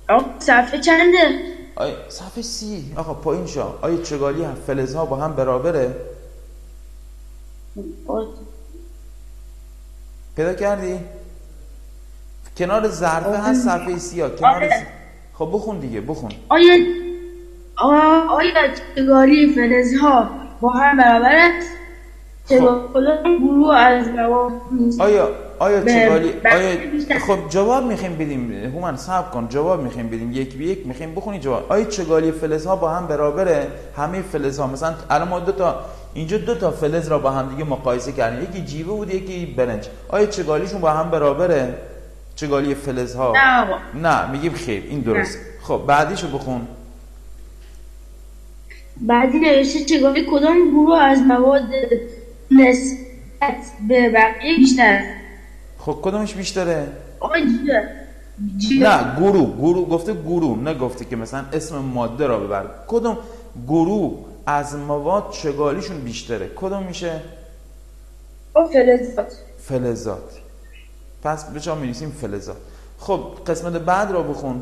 آقا صفحه چنده؟ صفحه 30 آقا پایین شو. آیا چگالی فلزها با هم برابره؟ پیدا کردی؟ کنار ظرفه آقا هست صفحه 30 ها آره. خب بخون دیگه بخون. آیا آیا چگالی فلزها با هم برابر است؟ خب کدام گروه از مواد آیا به چگالی بقیه بیشتر؟ خب جواب میخوایم بدیم هومن صبر کن، جواب میخوایم بدیم یک به یک میخوایم بخونی جواب. آیا چگالی فلزها با هم برابره؟ همه فلزها مثلا الان ما اینجا دو تا فلز را با هم دیگه مقایسه کردیم، یکی جیوه بود یکی برنج. آیا چگالیشون با هم برابره؟ چگالی فلزها؟ نه آقا. نه میگیم خیر، این نه. درست. خب بعدیشو بخون. بعدی نوشته چگالی کدام گروه از مواد نسبت به بقیه بیشتر است؟ خب کدومش بیشتره؟ آقا جیوه. نه گروه گفته، گروه نگفته که مثلا اسم ماده را ببر. کدوم گروه از مواد چگالیشون بیشتره؟ کدوم میشه؟ فلزات. فلزات. پس به جا می‌نویسیم فلزات. خب قسمت بعد را بخون.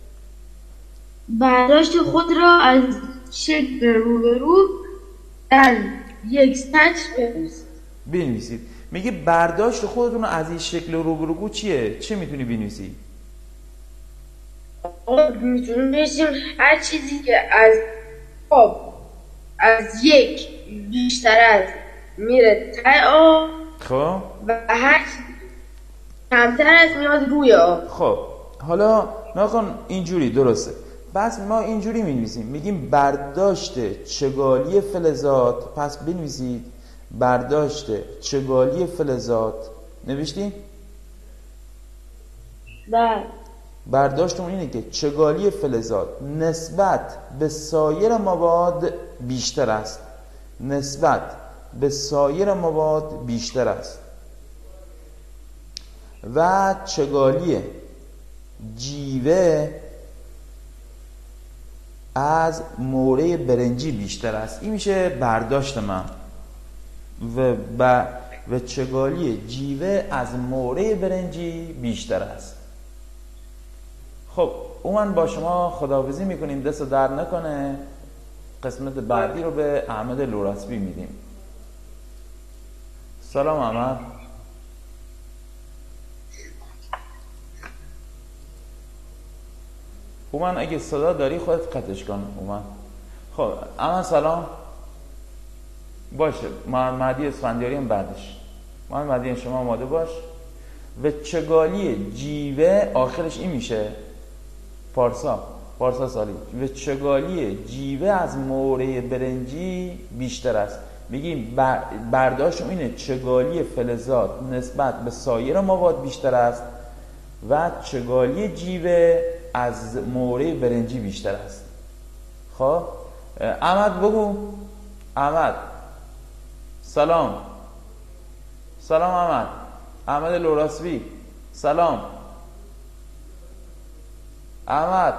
برداشت خود را از شکل روبرو در یک سطر بنویسید. بنویسید. میگه برداشت خودتون از این شکل روبروگو چیه؟ چه میتونی بنویسی؟ میتونیم بنویسیم هر چیزی که از آب از یک بیشتر از میره ته آب خب و هر کمتر از میاد روی آب. خب حالا نکن اینجوری درسته. بس ما اینجوری می‌نویسیم، میگیم برداشت چگالی فلزات. پس بنویسید برداشت چگالی فلزات. نوشتی؟ بله. برداشتمون اینه که چگالی فلزات نسبت به سایر مواد بیشتر است. نسبت به سایر مواد بیشتر است. و چگالی جیوه از موره برنجی بیشتر است. این میشه برداشت من. و چگالی جیوه از موره برنجی بیشتر است. خب من با شما خداحافظی میکنیم، دست در نکنه. قسمت بعدی رو به احمد لوراسبی میدیم. سلام احمد. اومن اگه صدا داری خودت قطعش کن. اومن خب احمد سلام. باشه محمدی اسفندیاری هم بعدش. محمدی شما آماده باش. و چگالی جیوه آخرش این میشه پارسا سالی. و چگالی جیوه از موره برنجی بیشتر است. میگیم برداشت اینه چگالی فلزات نسبت به سایر مواد بیشتر است و چگالی جیوه از موره برنجی بیشتر است. خب احمد بگو. احمد سلام. سلام احمد لوراسبی سلام. احمد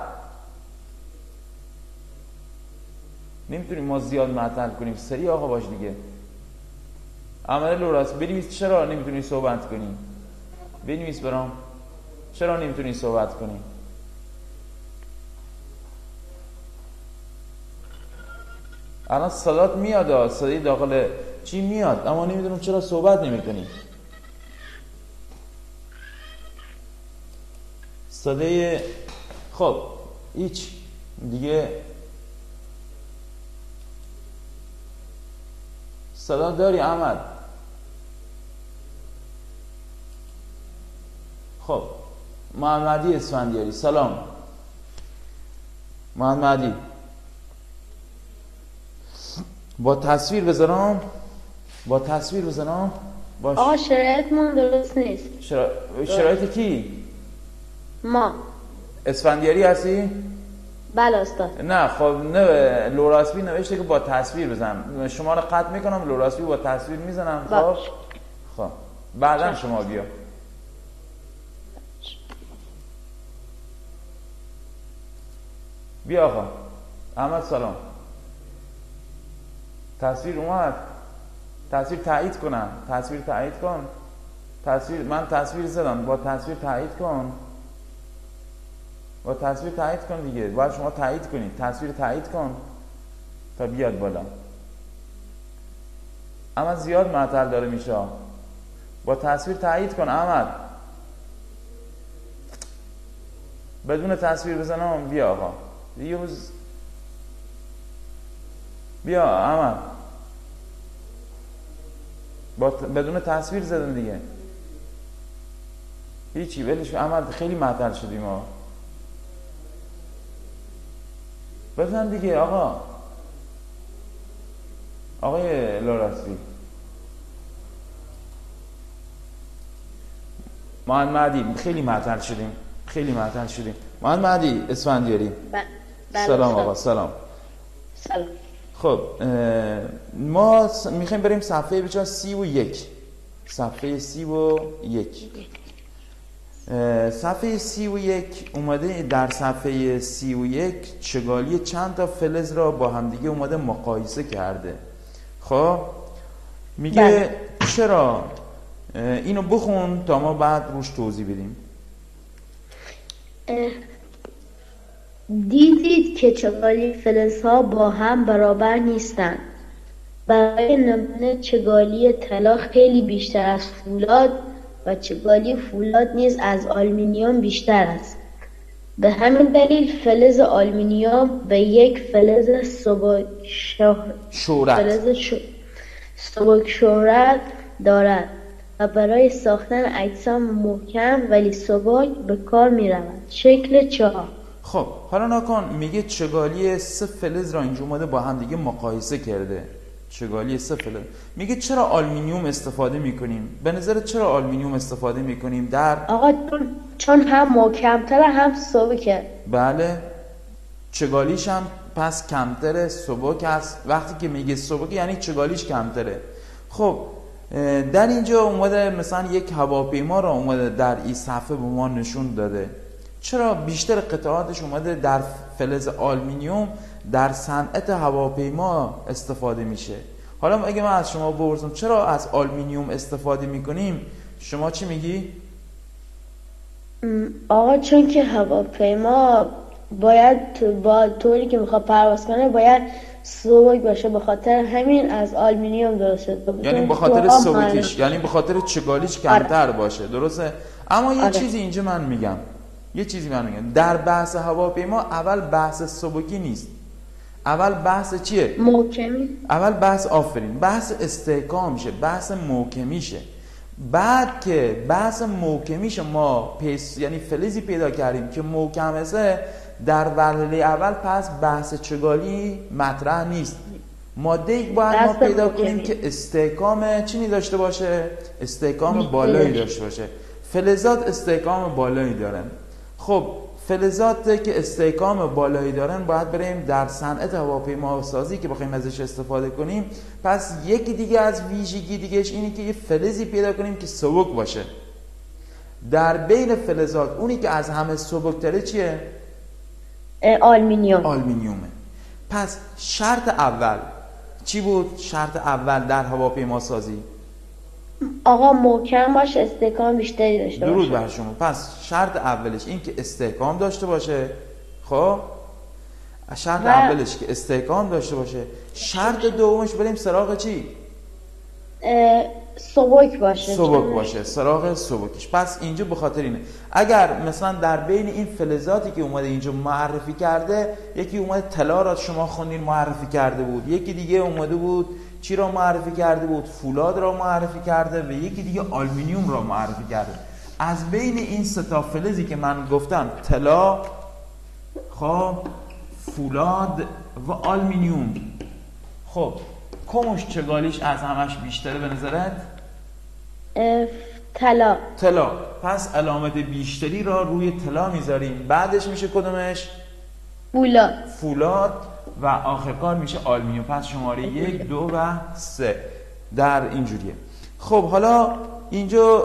نمیتونیم ما زیاد معطل کنیم، سری آقا باش دیگه. احمد لوراسبی بنویس چرا نمیتونی صحبت کنی. بنویس برام چرا نمیتونی صحبت کنی. الان صدات میاد، صدای داخل چی میاد، اما نمیدونم چرا صحبت نمیکنی. صدای خب هیچ دیگه صدا داری احمد؟ خب محمدی اسفندیاری سلام. محمدی با تصویر بذارم باش. آقا شرایطمون درست نیست. شرایط کی؟ ما. اسفندیاری هستی؟ بله استاد. نه خب نه، لوراسبی نوشته که با تصویر بزنم. شما رو قطع میکنم، لوراسبی با تصویر میزنم. خب بعدن شما بیا. بیا آقا احمد سلام. تصویر اومد. تصویر تایید کنم. تصویر تایید کن. من تصویر زدم، با تصویر تایید کن. با تصویر تایید کن دیگه، باید شما تایید کنید، تصویر تایید کن تا بیاد بالا. اما زیاد معطل داره میشه، با تصویر تایید کن احمد. بدون تصویر بزنم. بیا آقا بیا احمد، بدون تصویر زدن دیگه. هیچی ولش احمد، خیلی معطل شدیم ها. بزن دیگه آقای لوراستی. محمد مهدی خیلی معطل شدیم. محمد مهدی اسفندیاری. سلام آقا. سلام. خب ما میخوایم بریم صفحه بچه 31. صفحه 31. صفحه 31 اومده، در صفحه 31 چگالی چند تا فلز را با همدیگه اومده مقایسه کرده. خب میگه چرا، اینو بخون تا ما بعد روش توضیح بدیم. دیدید که چگالی فلزها با هم برابر نیستند. برای نمونه چگالی طلا خیلی بیشتر از فولاد و چگالی فولاد نیز از آلومینیوم بیشتر است. به همین دلیل فلز آلومینیوم به یک فلز سبک شهرت دارد و برای ساختن اجسام محکم ولی سبک به کار می رود. شکل 4. خب حالا نکن، میگه چگالی 3 فلز را اینجا اومده با هم دیگه مقایسه کرده. چگالی 3 فلز. میگه چرا آلومینیوم استفاده میکنیم؟ به نظرت چرا آلومینیوم استفاده میکنیم؟ آقا چون هم محکم‌تره هم سبکه. بله، چگالیش هم پس کمتره، سبک است. وقتی که میگه سبک یعنی چگالیش کمتره. خب در اینجا اومده مثلا یک هواپیما را اومده در این صفحه به ما نشون داده. چرا بیشتر قطعاتش اومده در فلز آلومینیوم در صنعت هواپیما استفاده میشه؟ حالا اگه من از شما بپرسم چرا از آلومینیوم استفاده میکنیم، شما چی میگی؟ آقا چون که هواپیما با طوری که میخواد پرواز کنه باید سبک باشه، به خاطر همین از آلومینیوم درست شده. یعنی به خاطر سبکیش، یعنی به خاطر چگالیش کمتر باشه، درسته؟ اما یه چیزی اینجا من میگم، در بحث هواپیما اول بحث سبکی نیست، اول بحث چیه؟ محکمی. اول بحث استحکامشه، بحث محکمیشه. بعد که بحث محکمیشه ما یعنی فلزی پیدا کردیم که محکمه، در مرحله اول پس بحث چگالی مطرح نیست. ماده باید ما پیدا کنیم که استحکام چی داشته باشه؟ استحکام بالایی داشته باشه. فلزات استحکام بالایی دارن. خب فلزات که استحکام بالایی دارن باید بریم در صنعت هواپیما سازی که بخوایم ازش استفاده کنیم. پس یکی دیگه از ویژگی دیگهش اینه که یه فلزی پیدا کنیم که سبک باشه. در بین فلزات اونی که از همه سبکتره چیه؟ آلومینیومه. پس شرط اول چی بود؟ شرط اول در هواپیما سازی آقا محکم باشه، استحکام بیشتری داشته باشه. درود بر شما. پس شرط اولش این که استحکام داشته باشه. خب شرط اولش که استحکام داشته باشه. شرط دومش بریم سراغ چی؟ سبک باشه. سراغ سبکش. پس اینجا به خاطر اینه اگر مثلا در بین این فلزاتی که اومده اینجا معرفی کرده، یکی اومده طلا را شما خوندین معرفی کرده بود، یکی دیگه اومده بود چی را معرفی کرده بود؟ فولاد را معرفی کرده و یکی دیگه آلومینیوم را معرفی کرده. از بین این سه تا فلزی که من گفتم، طلا، خب فولاد و آلومینیوم، خب کمش چگالیش از همش بیشتره به نظرت؟ طلا. پس علامت بیشتری را روی طلا میذاریم. بعدش میشه کدومش؟ فولاد و آخرکار میشه آلومینیوم. پس شماره 1 2 و 3 در اینجوریه. خب حالا اینجا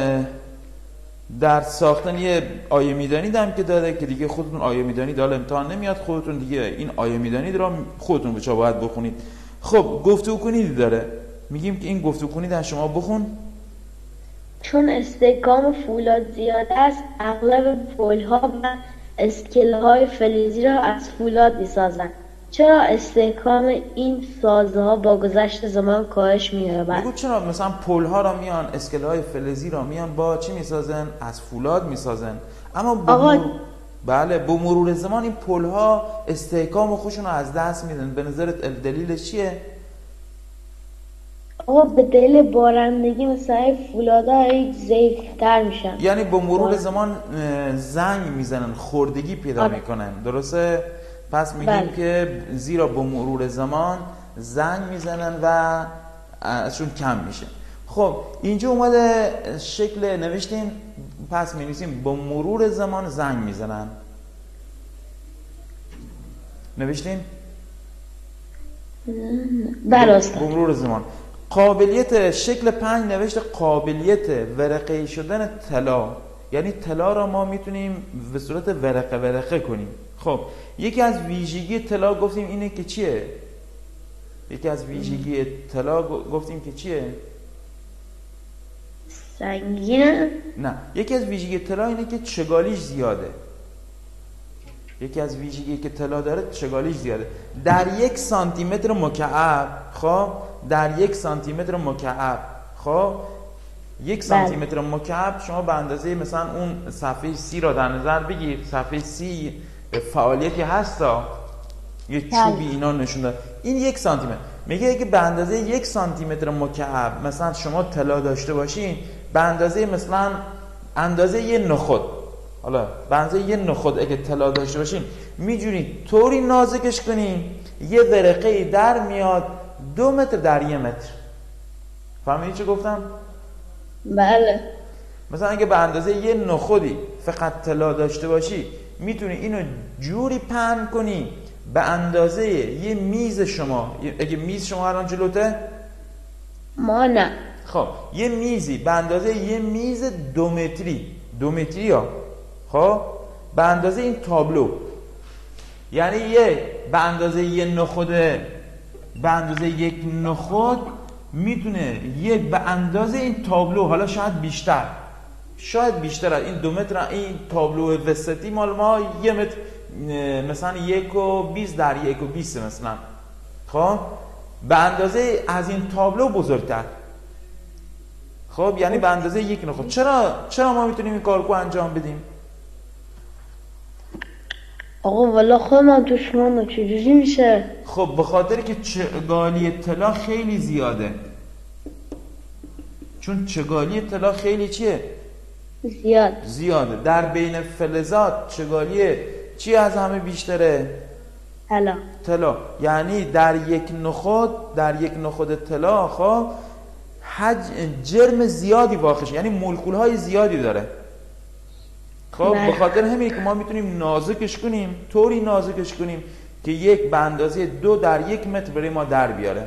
در ساختن یه آیه میدانی دارم که داده که دیگه خودتون آیه میدانی داره امتحان نمیاد، خودتون دیگه این آیه میدانی را خودتون بچه باید بخونید. خب گفتگو کنید داره، میگیم که این گفتگو کنید از شما بخون. چون استحکام فولاد زیاد است، اغلب فولها و اسکله‌های فلزی را از فولاد می‌سازند. چرا استحکام این سازه‌ها با گذشت زمان کاهش می‌یابد؟ بگو چرا مثلا پل‌ها را میان، اسکله‌های فلزی را میان با چی میسازن؟ از فولاد میسازن. اما بله با مرور زمان این پل‌ها استحکام خودشون رو از دست میدن. به نظرت دلیلش چیه؟ آقا به دلیل بارندگی مثلا فولادها ضعیف‌تر میشن. یعنی با مرور زمان زنگ میزنن، خوردگی پیدا میکنن. درسته؟ پس میگیم که زیرا با مرور زمان زنگ میزنن و ازشون کم میشه. خب اینجا اومده شکل نوشتیم، پس می‌نویسیم با مرور زمان زنگ میزنن. نوشتیم؟ بله. با مرور زمان. قابلیت شکل 5 نوشته قابلیت ورقه شدن طلا، یعنی طلا را ما میتونیم به صورت ورقه کنیم. خب یکی از ویژگی طلا گفتیم اینه که چیه؟ یکی از ویژگی طلا گفتیم که چیه؟ سنگینه؟ نه، یکی از ویژگی طلا اینه که چگالیش زیاده. یکی از ویژگی که طلا داره چگالیش زیاده. در 1 سانتی متر مکعب، خب در 1 سانتی متر مکعب، خب 1 سانتی متر مکعب شما به اندازه مثلا اون صفحه سی را در نظر بگیر. صفحه سی فعالیتی هستا، یه چوبی اینا نشون داد. این 1 سانتی متر میگه که به اندازه 1 سانتی متر مکعب مثلا شما طلا داشته باشین، به اندازه مثلا اندازه یه نخود، حالا به اندازه یه نخود اگه طلا داشته باشین میجونید طوری نازکش کنین یه ورقه در میاد 2 متر در 1 متر. فهمیدی چه گفتم؟ بله. مثلا اگه به اندازه یه نخودی فقط طلا داشته باشی میتونی اینو جوری پهن کنی به اندازه یه میز شما. اگه میز شما الان جلوته؟ ما نه. خب یه میزی به اندازه یه میز 2 متری ها، خب به اندازه این تابلو، یعنی به اندازه یه نخوده، به اندازه یک نخود میتونه به اندازه این تابلو، حالا شاید بیشتر از این 2 متر، این تابلو وسطی مال ما 1 متر مثلا 1.20 در 1.20 مثلا، خب به اندازه از این تابلو بزرگتر، خب یعنی به اندازه 1 نخود. چرا ما میتونیم این کارو انجام بدیم؟ آقا والا خودم تو شما چجوری میشه؟ خب به خاطر که چگالی طلا خیلی زیاده. چون چگالی طلا خیلی چیه؟ زیاده. در بین فلزات چگالی چی از همه بیشتره؟ طلا. یعنی در یک نخود طلا خب جرم زیادی واقعش، یعنی مولکول های زیادی داره. خب به خاطر همینه که ما میتونیم نازکش کنیم، طوری نازکش کنیم که به اندازه 2 در 1 متر برای ما در بیاره.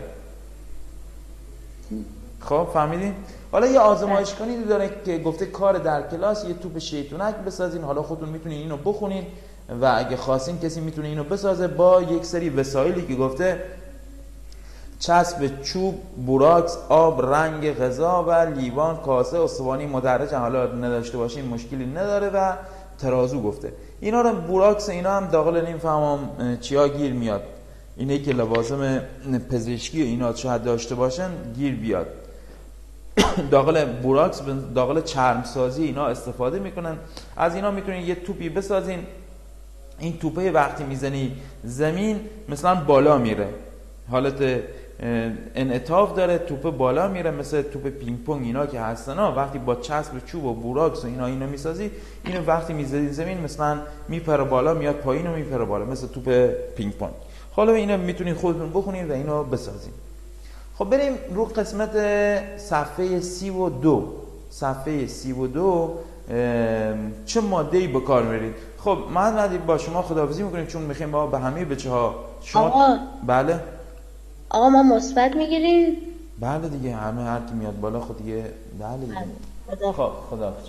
خب فهمیدین؟ حالا یه آزمایش کنید داره که گفته کار در کلاس یه توپ شیطونک بسازین. حالا خودتون میتونین اینو بخونین و اگه خواستین کسی میتونه اینو بسازه با یک سری وسایلی که گفته چسب چوب، بوراکس، آب، رنگ غذا و لیوان، کاسه، استوانی مدرج. حالا نداشته باشین مشکلی نداره و ترازو گفته. اینا رو بوراکس اینا هم داخل نمیفهمم چیا گیر میاد. اینه که لوازم پزشکی اینا شاید داشته باشن گیر بیاد. داخل بوراکس داخل چرم سازی اینا استفاده میکنن. از اینا میتونین یه توپی بسازین. این توپه وقتی میزنی زمین مثلا بالا میره، حالت انعطاف داره، توپ بالا میره، مثل توپ پینگ پونگ اینا که هستن ها. وقتی با چسب چوب و بوراکس و اینو میسازی، اینو وقتی میزنی زمین مثلا میپره بالا میاد پایین و میپره بالا، مثل توپ پینگ پونگ. حالا اینو میتونید خودتون بخونید و اینو بسازید. خب بریم رو قسمت صفحه 32. صفحه 32 چه ماده‌ای به کار می‌برید؟ خب من با شما خداحافظی میکنیم چون میخوایم با به همه بچه‌ها شما. آقا بله آقا ما مثبت میگیریم؟ بله دیگه، همه هر کی میاد بالا خود دیگه. بله دیگه. خب خداحافظ.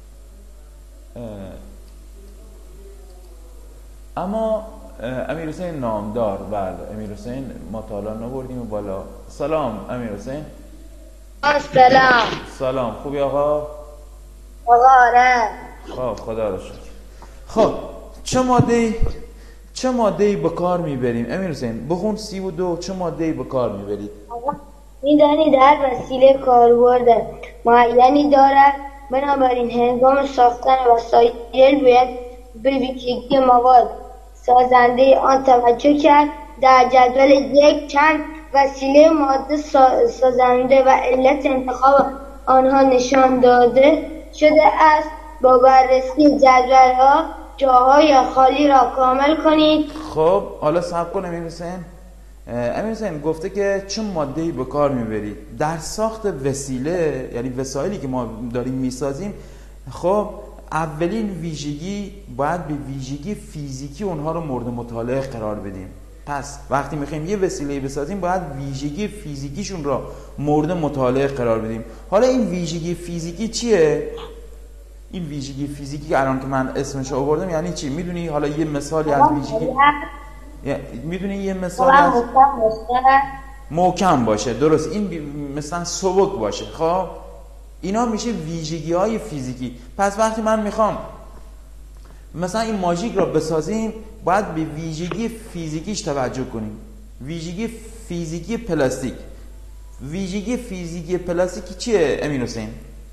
اما امیر حسین نامدار، بله امیر حسین ما تا حالا نبردیم بالا. سلام امیر حسین. سلام، خوبی آقا؟ آره. خب خدا رو شکر. خب چه ماده‌ای به کار میبریم؟ امیر حسین بخون 32 چه ماده‌ای به کار میبرید؟ میدانید هر وسیله کاربرد معینی دارد، بنابراین هنگام ساختن وسایل باید به ویژگی مواد سازنده آن توجه کرد. در جدول یک چند وسیله ماده سازنده و علت انتخاب آنها نشان داده شده است. با بررسی جدول‌ها جاهای خالی را کامل کنید. خب حالا صبر کن امیر حسین گفته که چه ماده‌ای به کار میبرید در ساخت وسیله، یعنی وسایلی که ما داریم میسازیم. خب اولین ویژگی باید به ویژگی فیزیکی اونها رو مورد مطالعه قرار بدیم. پس وقتی میخوایم یه وسیله بسازیم باید ویژگی فیزیکیشون را مورد مطالعه قرار بدیم. حالا این ویژگی فیزیکی چیه؟ این ویژگی فیزیکی که الان که من اسمش رو آوردم یعنی چی؟ میدونی حالا یه مثالی از ویژگی، میدونی یه مثال از محکم باشه، درست، این مثلا سبک باشه. خب اینا میشه ویژگی های فیزیکی. پس وقتی من میخوام مثلا این ماژیک را بسازیم باید به ویژگی فیزیکیش توجه کنیم. ویژگی فیزیکی پلاستیک. ویژگی فیزیکی پلاستیک چیه امین حسین؟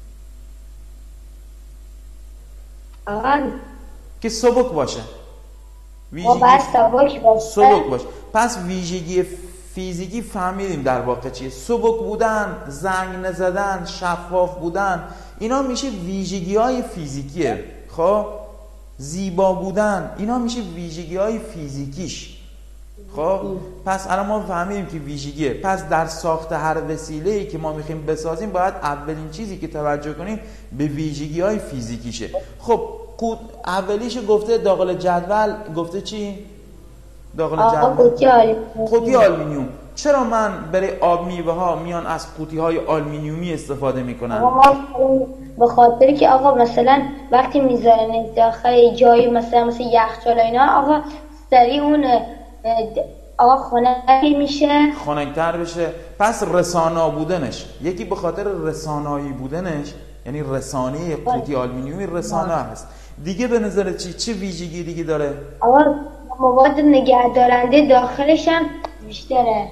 که سبک باشه. ویژگی سبک باشه. پس ویژگی فیزیکی فهمیدیم در واقع چیه؟ سبک بودن، زنگ نزدن، شفاف بودن، اینا میشه ویژگی های فیزیکیه. خب زیبا بودن، اینا میشه ویژگی های فیزیکیش. خب پس الان ما فهمیدیم که ویژگیه. پس در ساخت هر وسیله‌ای که ما میخوایم بسازیم باید اولین چیزی که توجه کنیم به ویژگی های فیزیکیشه. خب اولیش گفته داخل جدول گفته چی؟ داخل جدول قوطی آلومینیوم. چرا من برای آب میوه ها میان از قوطی های آلومینیومی استفاده میکنن؟ به خاطر که آقا مثلا وقتی میذارن داخل جایی مثلا یخچال اینا آقا سریع اون آقا خنک میشه، خنک‌تر بشه. پس رسانا بودنش، یکی به خاطر رسانایی بودنش، یعنی رسانه قوطی آلومینیومی رسانه هست. دیگه به نظر چه ویژگی دیگه داره؟ آقا مواد نگهدارنده داخلش هم بیشتره.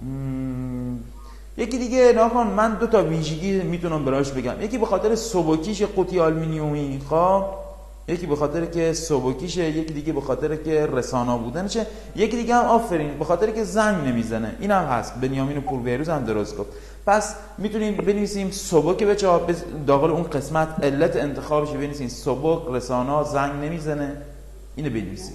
یکی دیگه ناکن، من 2 تا ویژگی میتونم براش بگم. یکی به خاطر سبکیش قوطی آلومینیومی، خب یکی به خاطر که سبکیشه، یکی دیگه به خاطر که رسانا بودنشه، یکی دیگه هم آفرین به خاطر که زنگ نمیزنه. این هم هست، بنیامین پوربیروز هم درست گفت. پس میتونیم بنویسیم سبک، بچه‌ها داخل اون قسمت علت انتخابش بنویسیم سبک، رسانا، زنگ نمیزنه. اینو بنویسیم.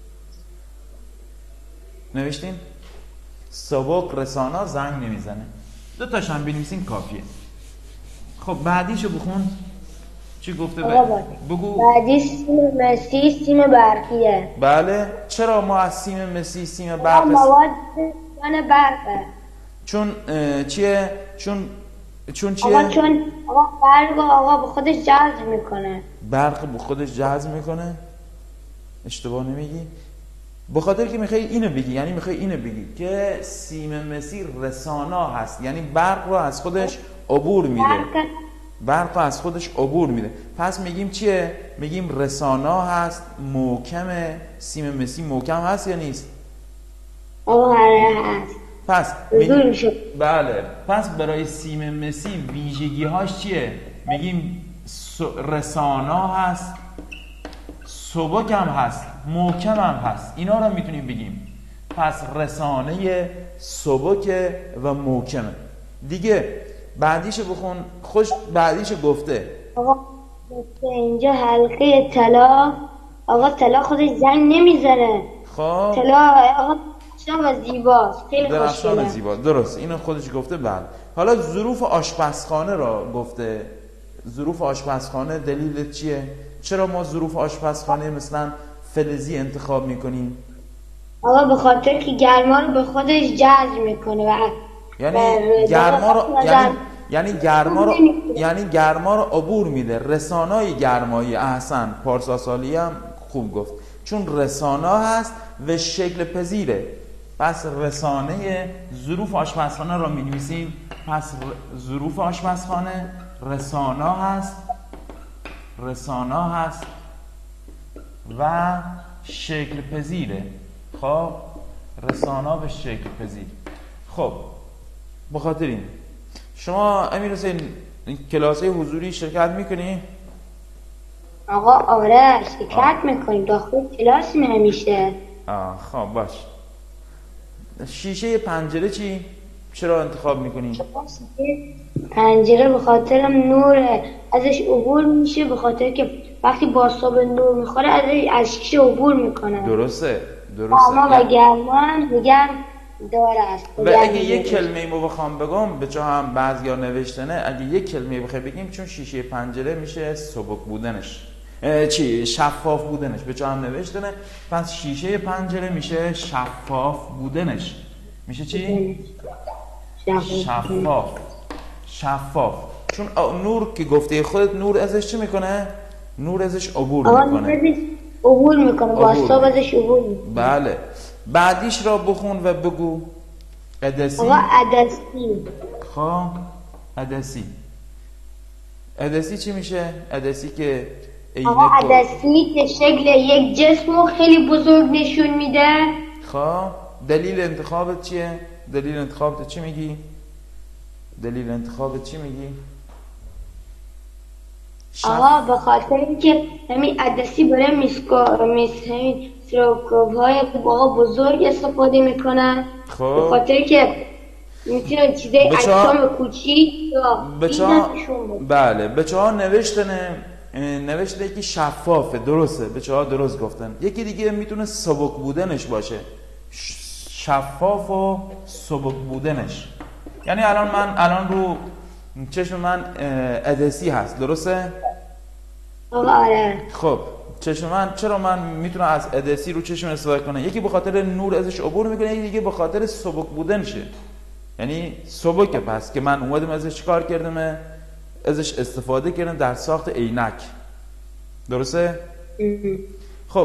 نوشتین؟ سبک، رسانا، زنگ نمیزنه. 2 تاش هم بنویسین کافیه. خب بعدیشو بخون. چی گفته؟ بگو. بعدی سیم مسی، سیم برقیه. بله. چرا ما از سیم مسی، سیم برق مواد برقه؟ چون چیه؟ چون چیه؟ آقا چون برق آقا به خودش جذب میکنه. برق به خودش جذب میکنه؟ اشتباه نمیگی؟ به خاطر که میخوای اینو بگی، یعنی میخوای اینو بگی که سیم مسی رسانا هست، یعنی برق رو از خودش عبور میده. برق از خودش عبور میده. پس میگیم چیه؟ میگیم رسانا هست، محکمه. سیم مسی محکم هست یا نیست؟ هست. پس بله. پس برای سیم مسی ویژگی هاش چیه؟ میگیم رسانا هست، سبک هم هست، محکم هم هست. اینا رو میتونیم بگیم. پس رسانه سبک و محکمه. دیگه بعدیشو بخون. بعدیشو گفته آقا اینجا حلقه طلا. آقا طلا خودش زنگ نمیزنه. خب طلا آقا درخشان و زیباست، خیلی درخشان و خوشگله. زیبا، درست، اینو خودش گفته. بعد حالا ظروف آشپزخانه را گفته. ظروف آشپزخانه دلیل چیه؟ چرا ما ظروف آشپزخانه مثلا فلزی انتخاب میکنیم؟ آقا به خاطر که گرما رو به خودش جذب میکنه و یعنی گرما رو عبور میده. رسانای گرمایی. احسن، پارسا سالی هم خوب گفت، چون رسانا هست و شکل پذیره. پس رسانه ظروف آشپزخانه رو می‌نویسیم. پس ظروف آشپزخانه رسانا هست و شکل پذیره. خب رساناب شکل پذیر. خب بخاطر این شما امیر حسین کلاس حضوری شرکت میکنی؟ آقا آره شرکت میکنیم، داخل کلاس همیشه. خب باش. شیشه پنجره چی؟ چرا انتخاب میکنی؟ پنجره به خاطر نور ازش عبور میشه، به خاطر که وقتی بازتاب نور میخوره از شیشه عبور میکنه. درسته اما و گرمان میگم داره است. و اگه یک کلمه ایمو بخوام بگم به چه هم بعضیا نوشتنه، اگه یک کلمه بخوای بگیم چون شیشه پنجره میشه سبک بودنش شفاف بودنش، به چه هم نوشتنه، پس شیشه پنجره میشه شفاف بودنش. میشه چی؟ شفاف. چون نور که گفته خودت نور ازش چی میکنه؟ نور ازش عبور میکنه. عبور میکنه، بازتاب ازش عبور میکنه. بله. بعدیش را بخون و بگو. عدسی. آقا عدسی. خب عدسی چی میشه؟ عدسی که آقا عدسی که شکل یک جسم رو خیلی بزرگ نشون میده. خب دلیل انتخابت چیه؟ دلیل انتخابت چی میگی؟ آقا به خاطر اینکه همین عدسی برای همین سراکوب‌های آقا بزرگ استفاده میکنن. خب به خاطر که میتونه چیزای اجسام کوچیک یا بله بچه ها نوشته که شفافه. درسته، بچه ها درست گفتن. یکی دیگه میتونه سبک بودنش باشه. شفاف و سبک بودنش یعنی الان رو چشم من عدسی هست. درسته؟ آره. خب چشم من چرا من میتونم از عدسی رو چشم استفاده کنم؟ یکی به خاطر نور ازش عبور میکنه، یکی دیگه به خاطر سبک بودنشه. یعنی سبکه، پس که من اومدم ازش چیکار کردم؟ ازش استفاده کردم در ساخت عینک. درسته؟ خب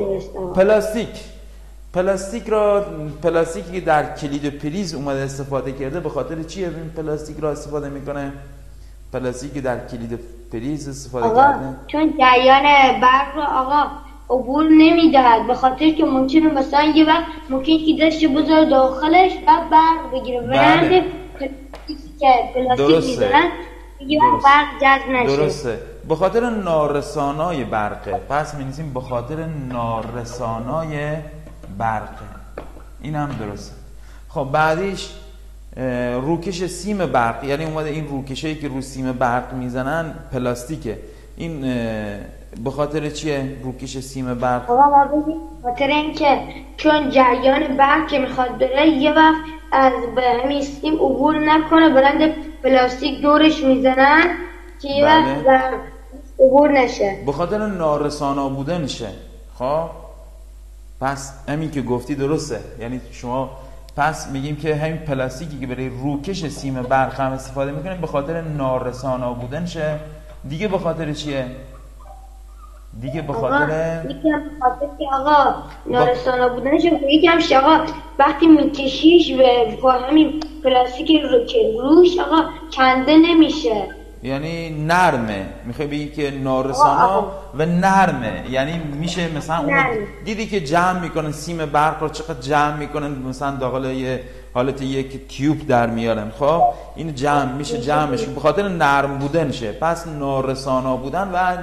پلاستیکی که در کلید پریز اومده استفاده کرده به خاطر چیه این پلاستیک را استفاده میکنه؟ پلاستیکی در کلید پریز استفاده کرده چون جریان برق رو آقا عبور نمیدهد، به خاطر که ممکنه مثلا یه وقت ممکنه که داشته بذاره داخلش و برق بگیره. بله. پلاستیک میذارن یه وقت برق جذب نشه. درسته، به خاطر نارسانای برقه. پس می‌نویسیم به خاطر نارسانای برقه. این هم درسته. خب بعدیش روکش سیم برق، یعنی اومده این روکشایی که رو سیم برق میزنن پلاستیکه. این به خاطر چیه روکش سیم برق؟ ما بگیم خاطر اینکه چون جریان برق که میخواد بره یه وقت از به همین سیم عبور نکنه، بلند پلاستیک دورش میزنن که یه وقت عبور نشه، به خاطر نارسانا بودنشه. خب پس همین که گفتی درسته. یعنی شما پس میگیم که همین پلاستیکی که برای روکش سیم برق هم استفاده میکنیم به خاطر نارسانا بودنشه. دیگه به خاطر چیه؟ دیگه به خاطر که آقا نارسانا بودنشه. یکی همش آقا وقتی میکشیش و همین پلاستیک روش آقا کنده نمیشه، یعنی نرمه. میخوای بگی که نارسانا و نرمه، یعنی میشه مثلا اون دیدی که جمع میکنن سیم برق رو چقدر جمع میکنن، مثلا داخل یه حالت یک تیوب در میارن. خب این جمع میشه، جمعش به خاطر نرم بودنشه. پس نارسانا بودن و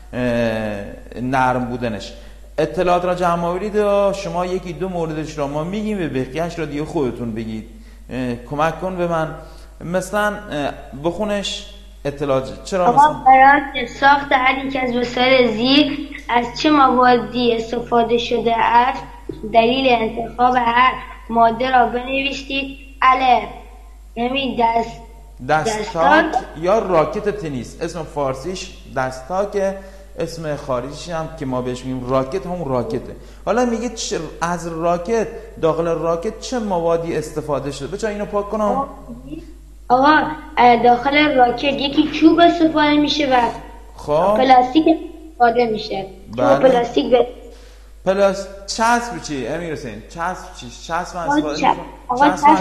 نرم بودنش. اطلاعات را جمع آورید و شما یکی دو موردش را ما میگیم و بقیه‌اش را دیگه خودتون بگید. کمک کن به من، مثلا بخونش اطلاعات. چرا مثلا برای ساخت هر یک از وسایل زیر از چه موادی استفاده شده است؟ دلیل انتخاب هر ماده را بنویسید. الف یعنی دستاک یا راکت تنیس. اسم فارسیش دستاک، اسم خارجیش هم که ما بهش میگیم راکت همون راکته. حالا میگه از راکت، داخل راکت چه موادی استفاده شده؟ بچه اینو پاک کنم. آقا داخل راکت یکی چوب استفاده میشه و خب پلاستیک استفاده میشه. پلاستیک چسب چی؟ امیر حسین چسب چی؟ چسب هم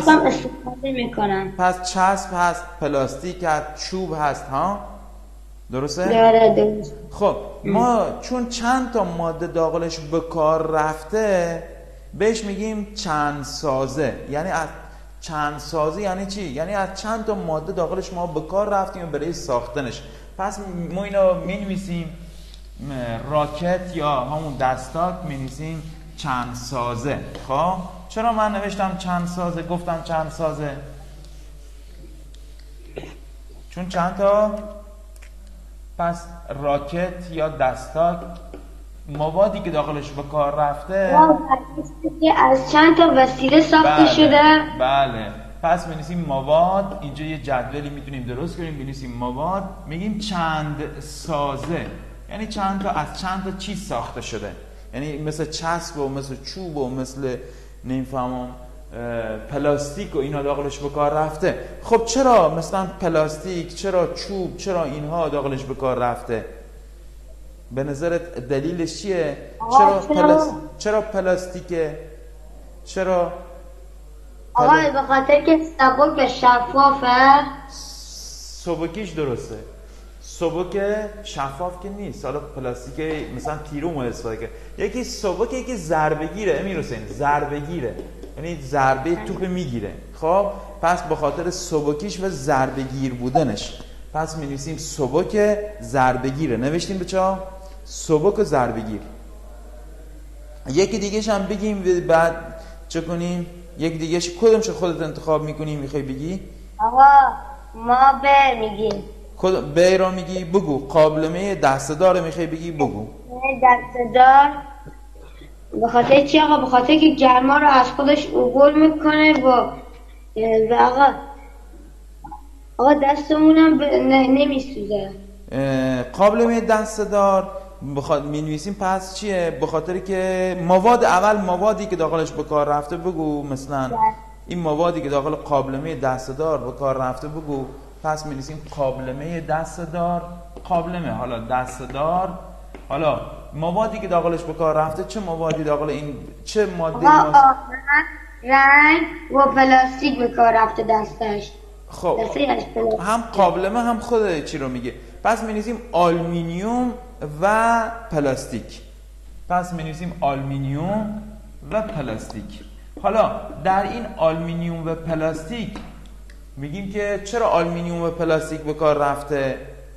استفاده میکنن. پس چسب هست، پلاستیک هست، چوب هست ها. درسته؟ درست. خب ما چون چند تا ماده داخلش به کار رفته بهش میگیم چند سازه. یعنی از چند سازه یعنی چی؟ یعنی از چند تا ماده داخلش ما به کار رفتیم برای ساختنش. پس ما اینا مینویسیم راکت یا همون دستاک مینویسیم چند سازه. خب چرا من نوشتم چند سازه؟ گفتم چند سازه چون چند تا. پس راکت یا دستاک موادی که داخلش به کار رفته که از چند تا وسیله ساخته شده. بله. پس می‌نویسیم مواد. اینجا یه جدولی میتونیم درست کنیم بنویسیم مواد. میگیم چند سازه یعنی چند تا از چند تا چیز ساخته شده. یعنی مثل چسب و مثل چوب و مثل نمیفهمم پلاستیک و اینا داخلش به کار رفته. خب چرا مثلا پلاستیک، چرا چوب، چرا اینها داخلش به کار رفته؟ به نظرت دلیلش چیه؟ چرا پلاستیکه؟ چرا آقا به خاطر که سبک و شفافه. سبکیش درسته. سبک شفاف که نیست. حالا پلاستیک مثلا تیروم استفاده کرد. یکی سبکه یکی ضربه گیره. امیر حسین ضربه گیره یعنی ضربه توپ میگیره. خب پس به خاطر سبکیش و ضربه گیر بودنش پس می‌نویسیم سبک ضربه گیره. نوشتیم بچه‌ها سبک و ضربه گیر. یکی دیگه‌ش هم بگیم بعد چه کنیم؟ یک دیگه‌ش کدومش خودت انتخاب می‌کنی می‌خوای بگی؟ آقا ما به میگیم. کدوم به را میگی؟ بگو. قابلمه دسته‌دار می‌خوای بگی؟ بگو. دسته‌دار به خاطر چی آقا؟ به خاطر که گرما رو از خودش عبور میکنه و آقا دستمونم نمیسوزه. قابلمه دسته‌دار می‌نویسیم پس چیه؟ به خاطر که موادی که داخلش به کار رفته بگو. مثلا این موادی که داخل قابلمه دسته‌دار به کار رفته بگو. پس می‌نویسیم قابلمه دسته‌دار. قابلمه حالا دسته‌دار. حالا موادی که داخلش به کار رفته چه موادی داخل این چه ماده؟ رنگ و پلاستیک به کار رفته دستش. خب هم قابلمه هم خود چی رو میگه. پس می‌نویسیم آلومینیوم و پلاستیک. پس می‌نویسیم آلومینیوم و پلاستیک. حالا در این آلومینیوم و پلاستیک میگیم که چرا آلومینیوم و پلاستیک به کار رفته؟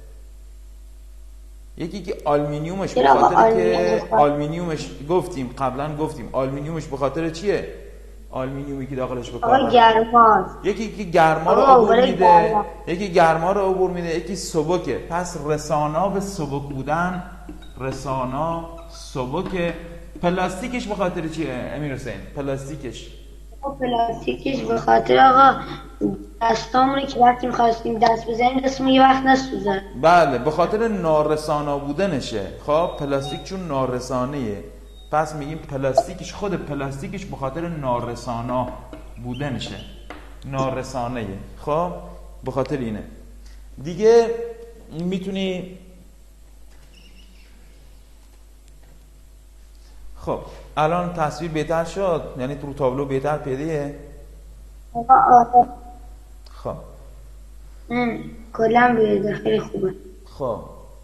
یکی که آلومینیومش به خاطر که آلومینیومش گفتیم قبلا گفتیم آلومینیومش به خاطر چیه؟ آلومینیومی که داخلش به کار گرماست. یکی که گرما رو عبور میده، یکی گرما رو عبور میده، یکی سبکه. پس رسانا به سبک بودن، رسانا سبکه. پلاستیکش به خاطر چیه امیر حسین؟ پلاستیکش به خاطر آقا دستامونه که وقتی می‌خواستیم دست بزنیم دستمون یه وقت نسوزه. بله به خاطر نارسانا بودنشه. خب پلاستیک چون نارسانیه پس میگیم پلاستیکش خود پلاستیکش به خاطر نارسانا بودنشه. نارسانیه. خب به خاطر اینه. دیگه میتونی خب الان تصویر بهتر شد؟ یعنی تو تابلو بهتر پیدایه؟ آره. خب کلا بیاده خیلی خوبه. خب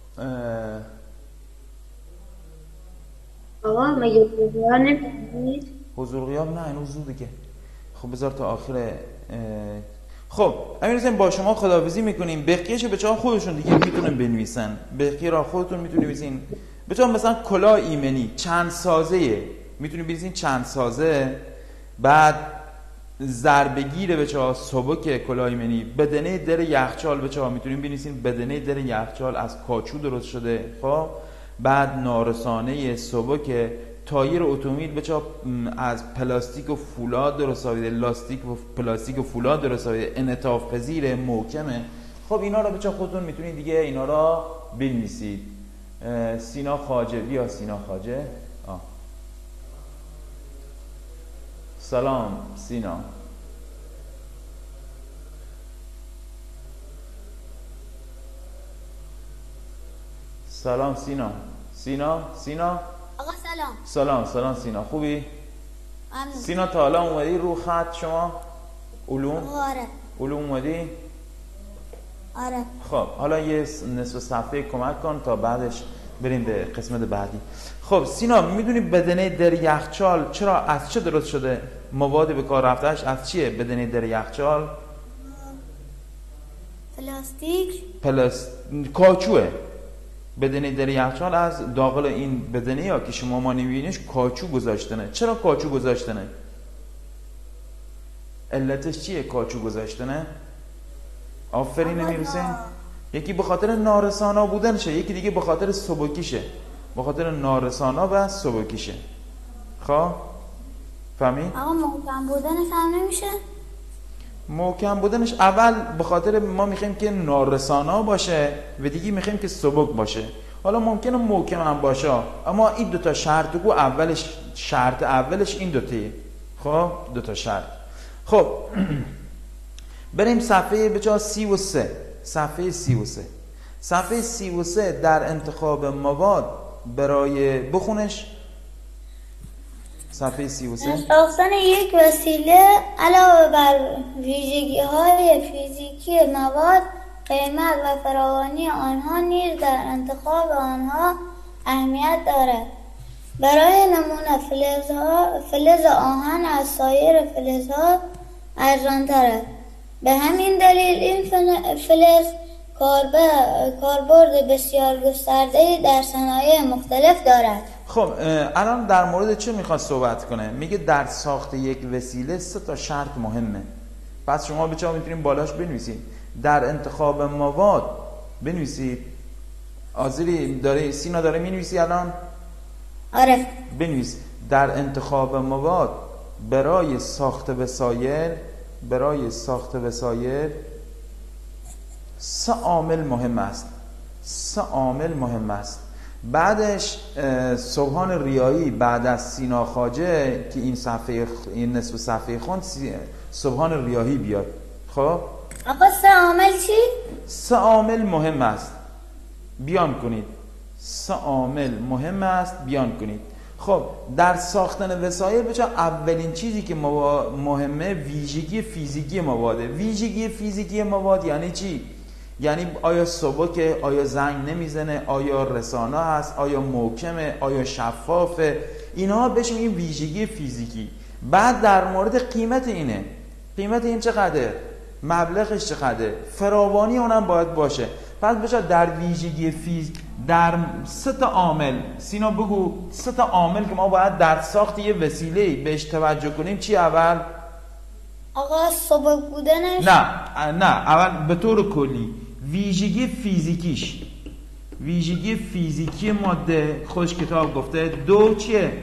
آقا مگه حضور نمی‌کنید؟ حضور غیاب نه این زوده که. خب بذار تا آخر. خب امیر حسین با شما خداحافظی میکنیم. بقیه‌شو بچه‌ها خودشون دیگه میتونن بنویسن. بقیه را خودتون میتونید بنویسین. بچه‌ها مثلا کلاه ایمنی چند سازه‌ایه میتونید بنویسین چند سازه. بعد ضربه‌گیر بچه‌ها سبک کلاه ایمنی. بدنه در یخچال بچه‌ها میتونید بنویسین بدنه در یخچال از کاچو درست شده. خب بعد نارسانه سبک. تایر اتومبیل بچه‌ها از پلاستیک و فولاد درست ساخته. لاستیک و پلاستیک و فولاد درست ساخته. انعطاف پذیر محکمه. خب اینا رو بچه‌ها خودتون میتونید دیگه اینا رو بنویسید. سینا خواجه بیا سینا خواجه. سلام سینا. سلام سینا. سینا آقا سلام سینا خوبی؟ ممنون. سینا تا حالا اومدی رو خط شما؟ علوم؟ آره. علوم اومدی؟ آره. خب حالا یه نصف صفحه کمک کن تا بعدش بریم به قسمت بعدی. خب سینا میدونی بدنه در یخچال چرا از چه درست شده؟ مواد به کار رفتهش از چیه بدنه در یخچال؟ پلاستیک. کاچوه. بدنه در یخچال از داخل این بدنه یا که شما ما نمیبینیش کاچو گذاشتنه. چرا کاچو گذاشتنه؟ علتش چیه کاچو گذاشتنه؟ آفرین میرسین. یکی به خاطر نارسانا بودنشه، یکی دیگه به خاطر سبکیشه، به خاطر نارسانا و سبکیشه. خب فهمی؟ آقا محکم بودنش هم نمیشه؟ محکم بودنش اول به خاطر ما میخوایم که نارسانا باشه و دیگه میخوایم که سبک باشه. حالا ممکنه محکم هم باشه اما این دوتا شرط گو اولش، شرط اولش این دوتایه. خب دوتا شرط. خب بریم صفحه بچه 33. صفحه 33. صفحه 33 در انتخاب مواد برای بخونش. صفحه 33. ساختن یک وسیله علاوه بر ویژگی‌های فیزیکی مواد، قیمت و فراوانی آنها نیز در انتخاب آنها اهمیت دارد. برای نمونه فلز آهن از سایر فلزها ارزان‌تر است. به همین دلیل این فلز کاربرد بسیار گسترده‌ای در صنایع مختلف دارد. خب الان در مورد چه میخواد صحبت کنه؟ میگه در ساخت یک وسیله 3 تا شرط مهمه. پس شما بچه‌ها میتونید بالاش بنویسید در انتخاب مواد. بنویسید. آذری داره، سینا داره مینویسی الان؟ آره. بنویس در انتخاب مواد برای ساخت وسایل، برای ساخت وسایل 3 عامل مهم است. 3 عامل مهم است. بعدش سبحان ریایی بعد از سینا خواجه که این صفحه، این نصف صفحه خوند، سبحان ریایی بیاد. خب آقا 3 عامل چی؟ 3 عامل مهم است بیان کنید. 3 عامل مهم است بیان کنید. خب در ساختن وسایل بچه اولین چیزی که مهمه ویژگی فیزیکی مواده. ویژگی فیزیکی مواد یعنی چی؟ یعنی آیا سبکه، آیا زنگ نمیزنه، آیا رسانه هست، آیا محکمه، آیا شفافه. اینها بهش میگیم ویژگی فیزیکی. بعد در مورد قیمت اینه، قیمت این چقدر، مبلغش چقدر، فراوانی اونم باید باشه. پس بچه در ویژگی در 3 تا عامل، سینا بگو 3 تا عامل که ما باید در ساخت یه وسیله بهش توجه کنیم. چی اول؟ آقا سبک بودنش؟ نه اول به طور کلی ویژگی فیزیکیش، ویژگی فیزیکی ماده خودش کتاب گفته. 2 چیه؟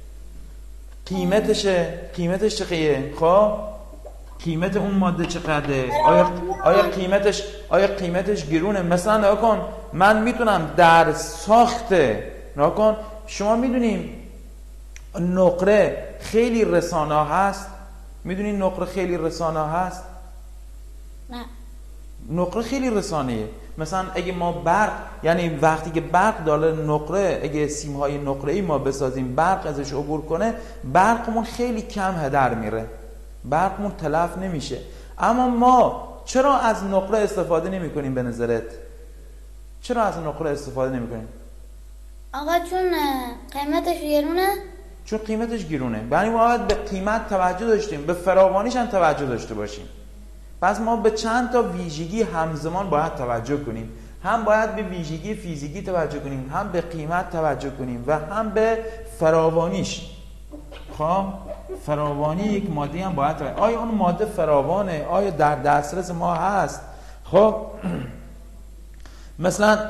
قیمتشه. قیمتش چقدره؟ خب قیمت اون ماده چقدره؟ آیا قیمتش گرونه؟ مثلا نگاه کن، من میتونم در ساخت، نگاه کن، شما میدونیم نقره خیلی رسانه هست. میدونین نقره خیلی رسانه هست؟ نه. نقره خیلی رسانه‌ایه. مثلا اگه ما برق، یعنی وقتی که برق داره نقره، اگه سیم‌های نقره‌ای ما بسازیم برق ازش عبور کنه، برقمون خیلی کم هدر میره، برقمون تلف نمیشه. اما ما چرا از نقره استفاده نمی‌کنیم به نظرت؟ چرا از نقره استفاده نمی‌کنیم؟ آقا چون قیمتش گرونه؟ چون قیمتش گرونه. یعنی ما باید به قیمت توجه داشتیم، به فراوانیش هم توجه داشته باشیم. پس ما به چند تا ویژگی همزمان باید توجه کنیم. هم باید به ویژگی فیزیکی توجه کنیم، هم به قیمت توجه کنیم و هم به فراوانیش. خب فراوانی یک ماده هم باید توجه. آیا اون ماده فراوانه؟ آیا در دسترس ما هست؟ خب مثلا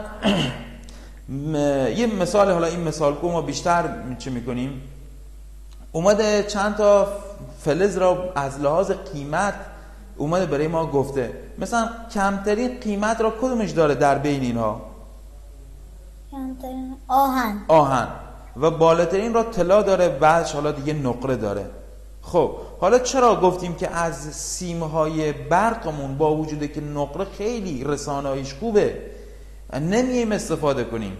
یه مثال، حالا این مثال کو ما بیشتر چه میکنیم، اومده چند تا فلز را از لحاظ قیمت اومده برای ما گفته. مثلا کمترین قیمت را کدومش داره در بین اینها؟ کمترین آهن. و بالاترین را طلا داره، بعدش حالا دیگه نقره داره. خب حالا چرا گفتیم که از سیمهای برقمون با وجوده که نقره خیلی رسانه‌ایش خوبه نمیایم استفاده کنیم؟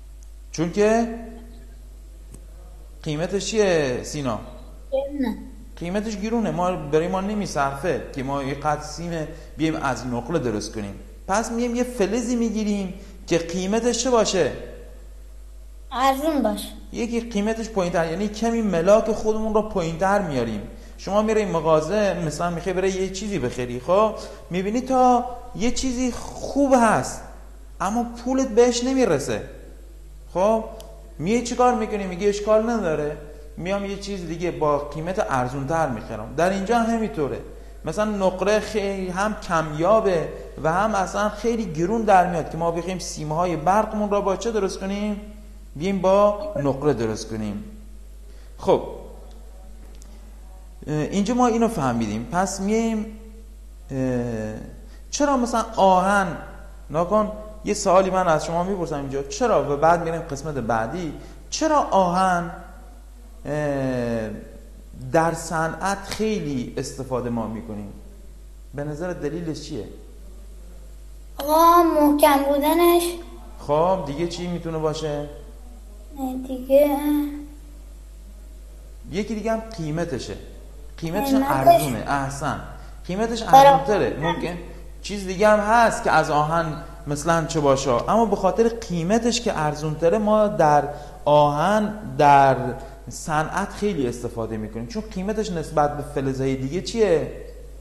چون که قیمتش چیه سینا؟ قیمتش گرونه، برای ما نمیصرفه که ما یه قطع سیم بیایم از نقره درست کنیم. پس میایم یه فلزی میگیریم که قیمتش چه باشه؟ ارزون باشه. یکی قیمتش پایین‌تر، یعنی کمی ملاک خودمون رو پایین‌تر میاریم. شما میره این مغازه مثلا میخوای بره یه چیزی بخری، خب میبینی تا یه چیزی خوب هست اما پولت بهش نمیرسه، خب میای چیکار میکنی؟ میگی اشکال نداره میام یه چیز دیگه با قیمت ارزونتر میخرم. در اینجا همینطوره، مثلا نقره خیلی هم کمیابه و هم اصلا خیلی گرون در میاد که ما بخوایم سیمهای برقمون را با چه درست کنیم؟ بیایم با نقره درست کنیم. خب اینجا ما اینو فهمیدیم. پس میایم چرا مثلا آهن، ناکن یه سوالی من از شما میپرسم اینجا، چرا، و بعد میریم قسمت بعدی، چرا آهن در صنعت خیلی استفاده ما میکنیم؟ به نظر دلیلش چیه؟ آقا محکم بودنش. خب دیگه چی میتونه باشه؟ دیگه یکی دیگه هم قیمتش ارزونه. احسن، قیمتش ارزونتره. ممکن چیز دیگه هم هست که از آهن مثلا چه باشه، اما به خاطر قیمتش که ارزونتره ما در آهن در صنعت خیلی استفاده میکنیم، چون قیمتش نسبت به فلزهای دیگه چیه؟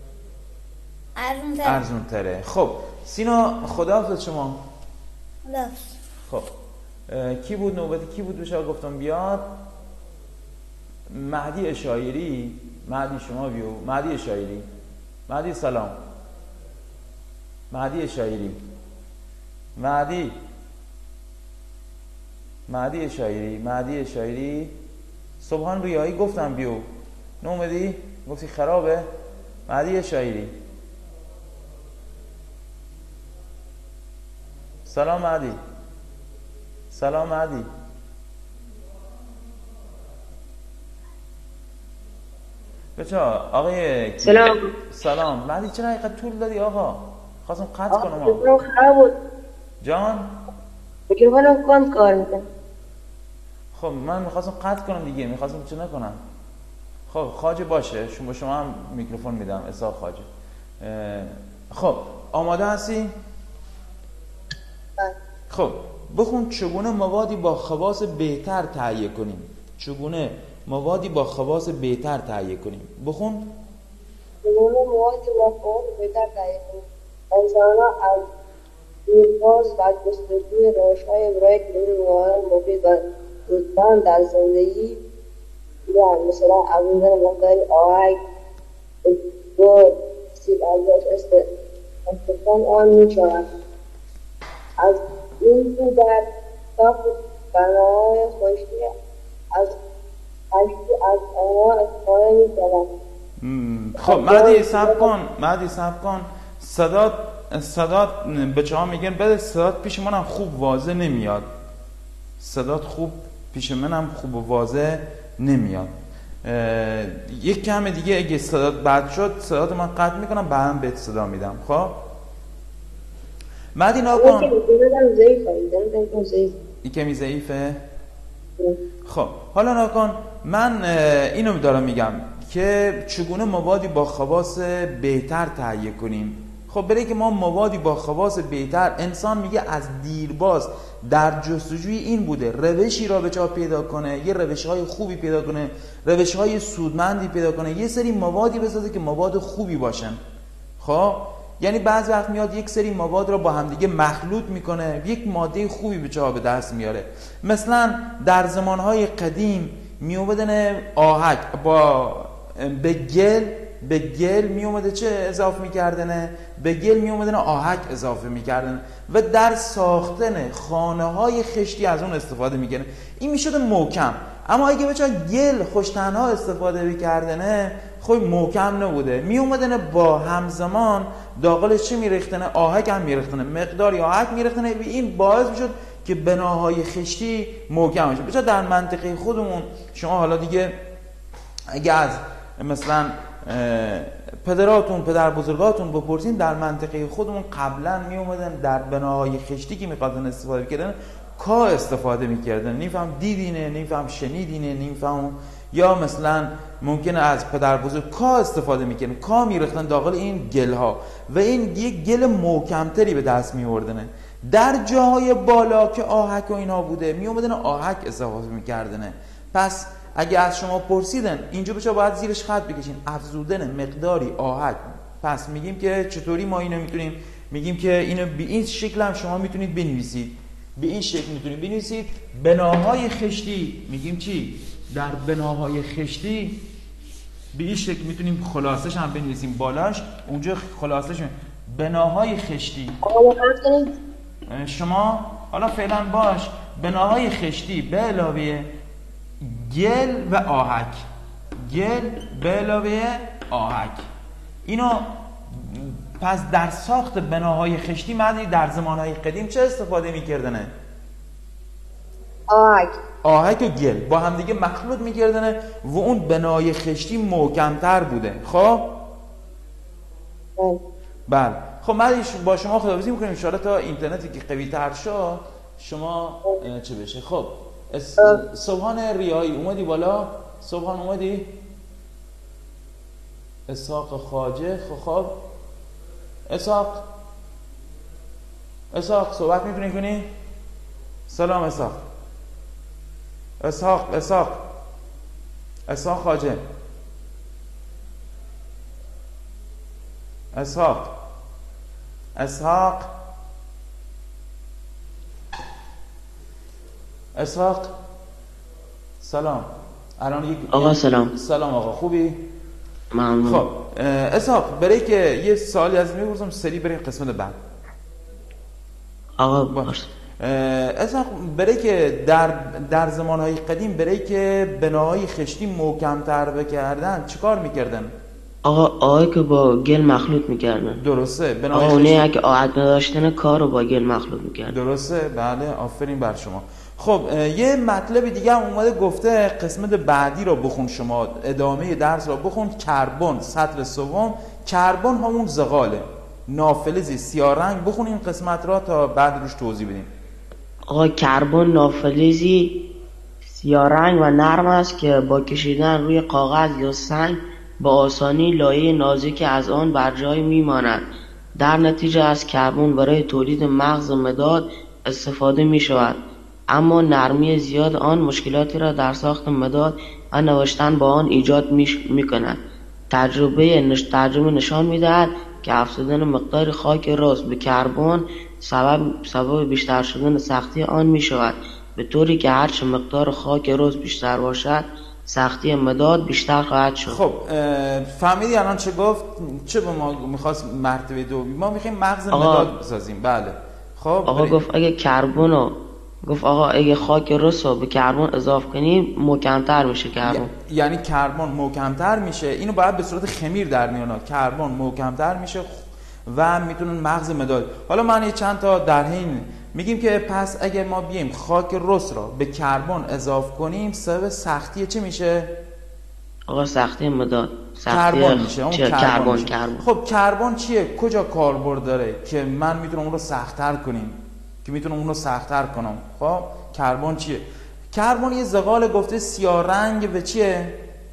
ارزونتره. خب سینا خداحافظ شما. خداحافظ. خب کی بود نوبتی؟ کی بود بشه گفتم بیاد؟ مهدی اشایری. مهدی شما بیو. مهدی اشایری. مهدی سلام. مهدی اشایری. مهدی اشایری. مهدی اشایری. صبحان ریایی گفتم بیو، نومدی؟ گفتی خرابه؟ مهدی اشایری. سلام مهدی. سلام مهدی. بچه آقای سلام. سلام مهدی. چرا اینقدر طول دادی آقا؟ خواستم قطع کنم. میکروفونم خراب بود. جان؟ میکروفونم کند کار میکنه. خب من میخواستم قطع کنم دیگه، میخواستم چه نکنم. خب خواجه باشه، شما هم میکروفون میدم. اسحاق خواجه. خب آماده هستی؟ خب بخون چگونه موادی با خواص بهتر تهیه کنیم. چگونه موادی با خواص بهتر تهیه کنیم. بخون. چگونه موادی با خواص بهتر تهیه کنیم. انسان‌ها از دیرباز و جستجوی روش‌های برای کنون مواد مفید و دوستان در زندگی بودند، مثلا افزودن مقدار آهک، گل، سیب ازش استفان آن می‌شود. از این رو در ساخت بناهای خشکی از آنها استفاده می‌شود. خب مهدی صبر کن. صدات بچه ها میگن بده، صدات پیش منم خوب واضح نمیاد. صدات خوب پیش منم خوب و واضح نمیاد. یک کم دیگه اگه صدات بد شد صدات من قطع میکنم، بعدم بهت صدا میدم. خب مهدی ناکن این کمی ضعیفه. خب حالا ناکن من اینو دارم میگم که چگونه موادی با خواص بهتر تهیه کنیم. خب برای که ما موادی با خواص بهتر، انسان میگه از دیرباز در جستجوی این بوده روشی را به جا پیدا کنه، یه روش‌های خوبی پیدا کنه، روش‌های سودمندی پیدا کنه، یه سری موادی بسازه که مواد خوبی باشن. خب یعنی بعض وقت میاد یک سری مواد را با همدیگه مخلوط میکنه، یک ماده خوبی به جا به دست میاره. مثلا در زمانهای قدیم میومدن آهک با به گل میومده چه اضافه میکردنه؟ به گل میومدن آهک اضافه میکردن و در ساختن خانه های خشتی از اون استفاده میکنه. این میشده محکم. اما اگه بچه گل خوش تنها استفاده میکردنه خب محکم نبوده، میومدن با همزمان داخلش چه میریختنه؟ آهک هم میریختنه، مقداری آهک میریختنه و این باعث میشد که بناهای خشتی محکم بشه. بچه در منطقه خودمون شما حالا دیگه اگه از مثلا پدر بزرگاتون بپرسین، در منطقه خودمون قبلا می اومدن در بناهای خشتی که می‌خواستن استفاده بکنن کا استفاده می‌کردن. نمی‌فهم دیدینه، نمی‌فهم شنیدینه، نمی‌فهم یا مثلا ممکنه از پدر بزرگ کا استفاده میکنه، کا میرختن داخل این گل ها و این یک گل محکمتری به دست میوردنه. در جاهای بالا که آهک و اینا بوده میومدن آهک استفاده میکردنه. پس اگه از شما پرسیدن اینجا بچه باید زیرش خط بکشین افزودن مقداری آهک، پس میگیم که چطوری ما اینو میتونیم، میگیم که اینو به این شکل هم شما میتونید بنویسید، به این شکل میتونید بنویسید. بناهای خشتی میگیم چی؟ در بناهای خشتی به این شکل میتونیم خلاصش هم بنویسیم بالاش، اونجا خلاصش بناهای خشتی. شما حالا فعلا باش بناهای خشتی به علاوه گل و آهک، گل به علاوه آهک، اینو پس در ساخت بناهای خشتی مردی در زمانهای قدیم چه استفاده میکردنه؟ آهک. آهک و گل با هم دیگه مخلوط میکردنه و اون بنای خشتی محکمتر بوده. خب بله، خب من با شما خداحافظی میکنیم ان شاءالله تا اینترنتی که قوی تر شد شما چه بشه. خب صبحان ریایی اومدی بالا؟ صبحان اومدی؟ اسحاق خواجه. خب اسحاق صحبت میتونی کنی؟ سلام اسحاق. اسحاق خواجه. اسحاق سلام. الان آقا سلام. سلام آقا، خوبی؟ ممنون. خب اسحاق برای که یه سوالی از میپرسم سری بریم قسمت بعد. آقا باش. اسحاق برای که در زمانهای قدیم برای که بناهای خشتی محکم‌تر بکردن چیکار میکردن؟ آقا که با گل مخلوط میکردن. درسته. بناهای خشتی اگه آهک نداشتن کار رو با گل مخلوط میکردن. درسته، بله، آفرین بر شما. خب یه مطلب دیگه هم اومده گفته قسمت بعدی رو بخون، شما ادامه درس رو بخون. کربن سطر سوم، کربن همون زغاله نافلزی سیاه رنگ، بخون این قسمت را تا بعد روش توضیح بدیم. آقا کربن نافلزی سیاه رنگ و نرم است که با کشیدن روی کاغذ یا سنگ با آسانی لایه نازکی از آن بر جای میماند. در نتیجه از کربن برای تولید مغز مداد استفاده می شود، اما نرمی زیاد آن مشکلاتی را در ساخت مداد و نوشتن با آن ایجاد می کند. تجربه نشان می دهد که افزودن مقدار خاک رس به کربن سبب بیشتر شدن سختی آن می شود، به طوری که هرچه مقدار خاک رس بیشتر باشد سختی مداد بیشتر خواهد شد. خب فهمیدی الان چه گفت؟ چه به ما میخواست مرتبه دو؟ ما میخوایم مغز مداد بسازیم. بله خب آقا گفت اگه کربن گفت آقا اگه خاک رس رو به کربن اضافه کنیم محکم‌تر میشه کربن. یعنی کربن محکم‌تر میشه، اینو باید به صورت خمیر در میاد. کربن محکم‌تر میشه و میتونن مغز مداد. حالا من چند تا در حین میگیم که پس اگر ما بیایم خاک رس را به کربن اضافه کنیم سبب سختی چه میشه؟ آقا سختی مداد. کربن میشه. اون کربن. خب کربن چیه؟ کجا کاربرد داره که من میتونم اون رو سخت‌تر کنیم، که میتونم اون رو سخت‌تر کنم؟ خب کربن چیه؟ کربن یه زغال گفته سیاه رنگ و چیه؟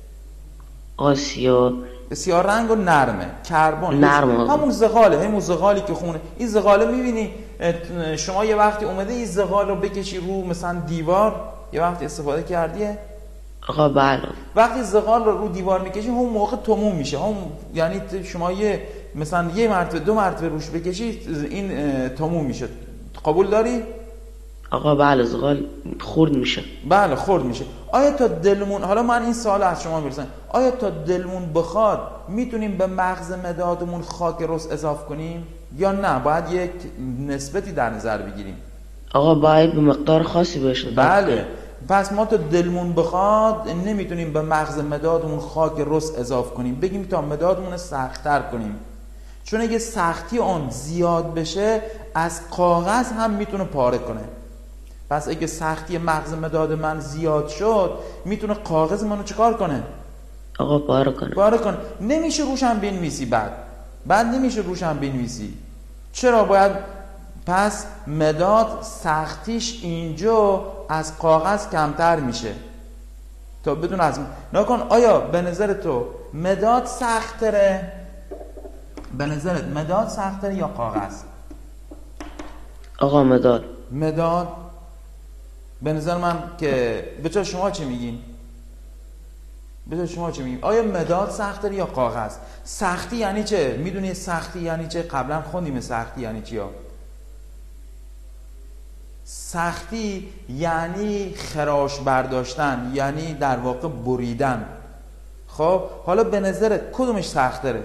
سیاه رنگ و نرمه. کربن نرمه. همون زغاله، همون زغالی که خونه. این زغاله میبینی شما یه وقتی اومده این زغال رو بکشی رو مثلا دیوار، یه وقتی استفاده کردیه؟ آقا بله. وقتی زغال رو دیوار میکشی اون موقع تموم میشه. هم یعنی شما مثلا یه مرتبه دو مرتبه روش بکشی این تموم میشه. قبول داری؟ آقا بله، زغال خرد میشه. بله خرد میشه. آیا تا دلمون، حالا من این سوال از شما میرسن، آیا تا دلمون بخواد میتونیم به مغز مدادمون خاک رس اضافه کنیم یا نه باید یک نسبتی در نظر بگیریم؟ آقا باید به مقدار خاصی بشه. بله. پس ما تا دلمون بخواد نمیتونیم به مغز مدادمون خاک رس اضافه کنیم، بگیم تا مدادمون سخت‌تر کنیم، چون اگه سختی آن زیاد بشه از کاغذ هم میتونه پاره کنه. پس اگه سختی مغز مداد من زیاد شد میتونه کاغذ منو چیکار کنه؟ آقا پاره کنه. نمیشه روشن بنویسی. بعد نمیشه روشن بنویسی. چرا باید؟ پس مداد سختیش اینجا از کاغذ کمتر میشه. تا بدون از نکن. آیا به نظر تو مداد سخت‌تره؟ به نظرت مداد سخت‌تره یا کاغذ؟ آقا مداد. مداد. به نظر من که بچه شما چی میگین؟ آیا مداد سخت‌تره یا کاغذ؟ سختی یعنی چه؟ میدونی سختی یعنی چه؟ قبلا خوندیم سختی یعنی چی ها؟ سختی یعنی خراش برداشتن، یعنی در واقع بریدن. خب حالا به نظرت کدومش سخت‌تره؟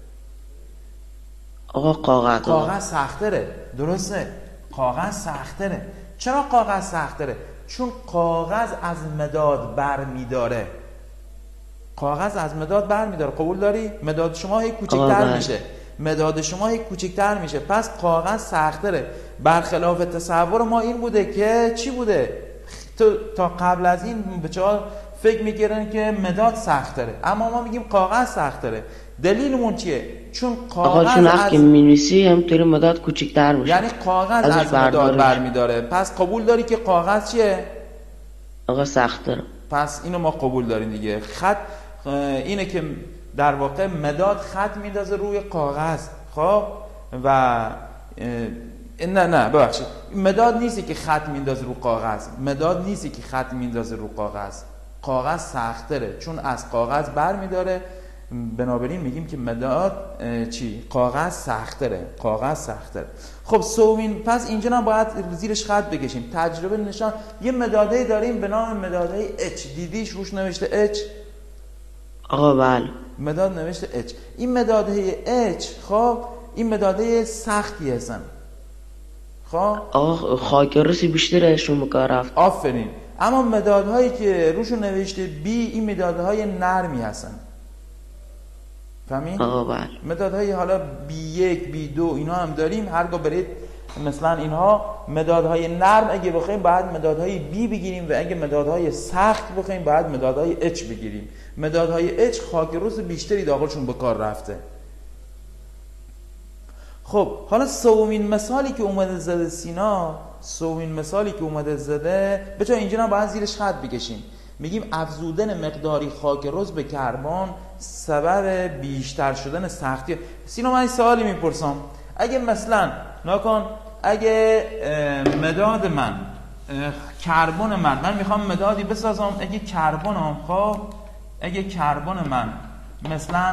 آقا کاغذ. کاغذ سخت‌تره. درسته، کاغذ سخت‌تره. چرا کاغذ سخت‌تره؟ چون کاغذ از مداد برمیداره. کاغذ از مداد برمیداره. قبول داری؟ مداد شما هی کوچکتر میشه. مداد شما هی کوچکتر میشه، پس کاغذ سخت‌تره. برخلاف تصور ما این بوده که چی بوده؟ تا قبل از این بچه‌ها فکر می‌کردن که مداد سخت‌تره، اما ما میگیم کاغذ سخت‌تره. دلیلمون چیه؟ چون کاغذ چون وقتی می‌نویسی همینطوری مداد کوچکتر میشه، یعنی کاغذ از مداد برمیداره. پس قبول داری که کاغذ چیه؟ آقا سخت‌تره. پس اینو ما قبول داریم دیگه. خط اینه که در واقع مداد خط میندازه روی کاغذ. خب و نه ببخشید، مداد نیستی که خط میندازه رو کاغذ. مداد نیستی که خط میندازه رو کاغذ. کاغذ سخت‌تره چون از کاغذ برمیداره. بنابراین میگیم که مداد کاغذ سخت‌تره. کاغذ سخت‌تره. خب سومین، پس اینجا هم باید زیرش خط بکشیم. تجربه نشان یه مداده‌ای داریم به نام مدادهای اچ. دیدیش روش نوشته اچ؟ آقا بله، مداد نوشته اچ. این مدادهای اچ خب این مدادهای سختی هستن. خب آقا خاکرسی بیشتر ازشون بکار رفت. آفرین. اما مدادهایی که روشون نوشته بی، این مدادهای نرمی هستن. فهمید؟ آقا بله. مدادهای حالا B1 B2 اینا هم داریم. هرگاه برید مثلا اینها مدادهای نرم اگه بخوایم باید مدادهای B بگیریم و اگه مدادهای سخت بخوایم باید مدادهای H بگیریم. مدادهای H خاکروس بیشتری داخلشون به کار رفته. خب حالا سومین مثالی که اومده زده سینا، بچه‌ها اینجا هم باید زیرش خط بکشیم. میگیم افزودن مقداری خاکروس به کربن سبب بیشتر شدن سختی. سینا من این سوالی میپرسم، اگه مثلا نکن اگه مداد من کربن من میخوام مدادی بسازم، اگه کربن من مثلا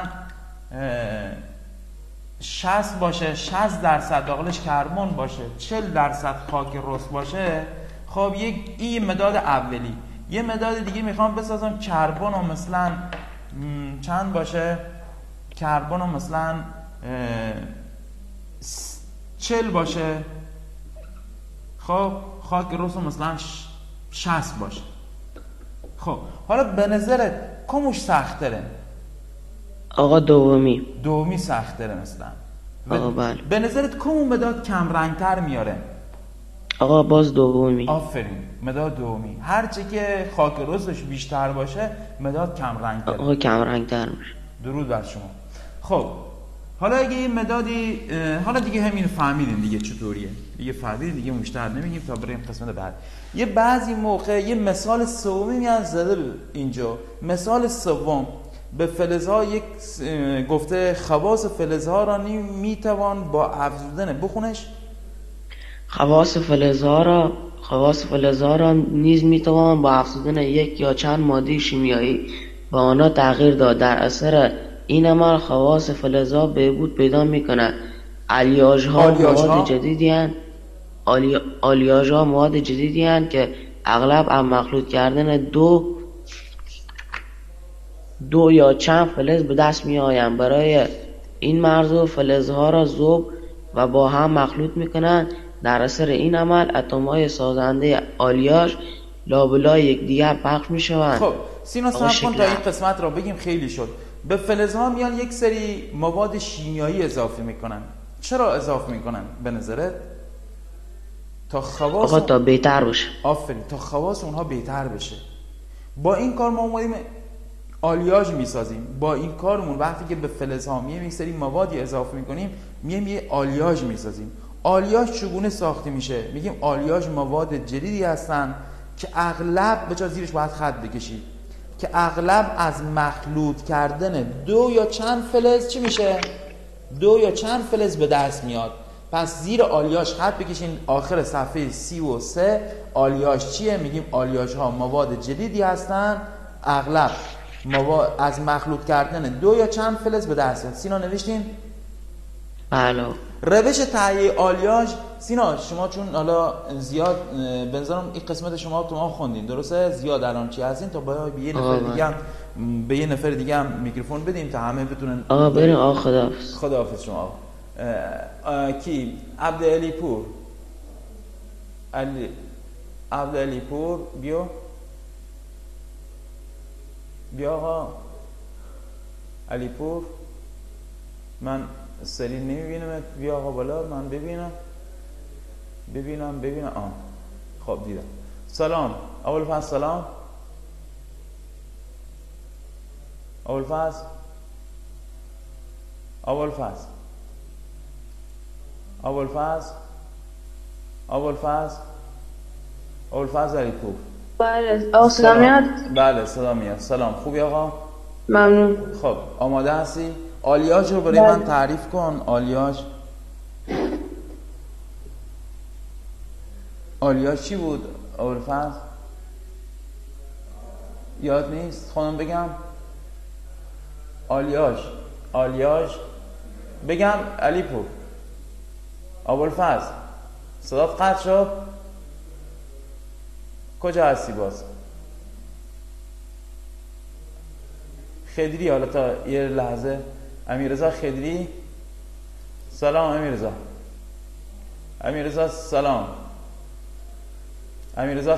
60 باشه، 60% داخلش کربن باشه، 40% خاک رس باشه، خب این مداد اولی. یه مداد دیگه میخوام بسازم کربن و مثلا چند باشه، کربن و مثلا 40 باشه، خب خاک رس مثلا 60 باشه. خب حالا به نظرت کموش سخت‌تره؟ آقا دومی سخت‌تره مثلا. آقا بله. به نظرت کمون مداد کم رنگتر میاره؟ آقا باز دومی. آفرین، مداد دومی. هرچی که خاک رسش بیشتر باشه مداد کم رنگتر. آقا کم رنگتر میشه. درود بر شما. خب حالا اگه این مدادی، حالا دیگه همین فهمیدین دیگه چطوریه، دیگه فهمیدین دیگه بیشتر نمیگیم تا بریم قسمت بعد. یه بعضی موقع یه مثال سومی میاد زده اینجا. مثال سوم به فلزها یک گفته خواص فلزها را میتوان با افزودن بخونش. خواص فلزها را نیز میتوان با افزودن یک یا چند ماده شیمیایی با آنها تغییر داد. در اثر این عمل خواص فلزها بهبود پیدا میکند. آلیاژها مواد جدیدی هستند که اغلب از مخلوط کردن دو یا چند فلز به دست می آیند. برای این موضوع فلزها را ذوب و با هم مخلوط می کنند. در اثر این عمل اتم‌های سازنده آلیاژ لابلای یکدیگر پخش می شوند. خب سینا صبر کن تا این قسمت را بگیم، خیلی شد. به فلزها میان یک سری مواد شیمیایی اضافه میکنن. چرا اضافه میکنن به نظرت؟ تا خواص تا بهتر بشه. آفرین، تا خواص اونها بهتر بشه. با این کار ما اومدیم آلیاژ میسازیم. با این کارمون وقتی که به فلزها میایم یک سری موادی اضافه میکنیم، میایم یه آلیاژ میسازیم. آلیاژ چگونه ساخته میشه؟ میگیم آلیاژ مواد جدیدی هستن که اغلب بچا زیرش باید خط بکشید که اغلب از مخلوط کردن دو یا چند فلز چی میشه؟ دو یا چند فلز به دست میاد. پس زیر آلیاژ خط بکشین آخر صفحه 33. آلیاژ چیه؟ میگیم آلیاژ ها مواد جدیدی هستن اغلب از مخلوط کردن دو یا چند فلز به دست میاد. سینا نوشتین؟ بله. روش تهیه آلیاژ، سینا شما چون حالا زیاد بنظرم این قسمت شما تو ما خوندین درسته؟ زیاد الان چی هستین تا به یه نفر دیگه هم به یه نفر دیگه هم میکروفون بدیم تا همه بتونن. آقا بریم. آقا خداحافظ. خداحافظ شما. کی؟ عبدعلی پور. عبدعلی پور بیا آقا علی پور. من سری نمیبینم. بیا آقا بالا من ببینم. خب دیدم. سلام ابوالفضل. سلام ابوالفضل علی پور. بله آقا صدا میاد؟ بله صدا میاد. سلام خوبی آقا؟ ممنون. خب آماده هستی؟ آلیاژ رو برای من تعریف کن. آلیاژ چی بود ابوالفضل؟ یاد نیست؟ خودم بگم. آلیاژ بگم علی پور. ابوالفضل صدات قطع شد. کجا هستی باز؟ خدری حالا تا یه لحظه. امیررضا خدری. سلام امیررضا سلام. امیررضا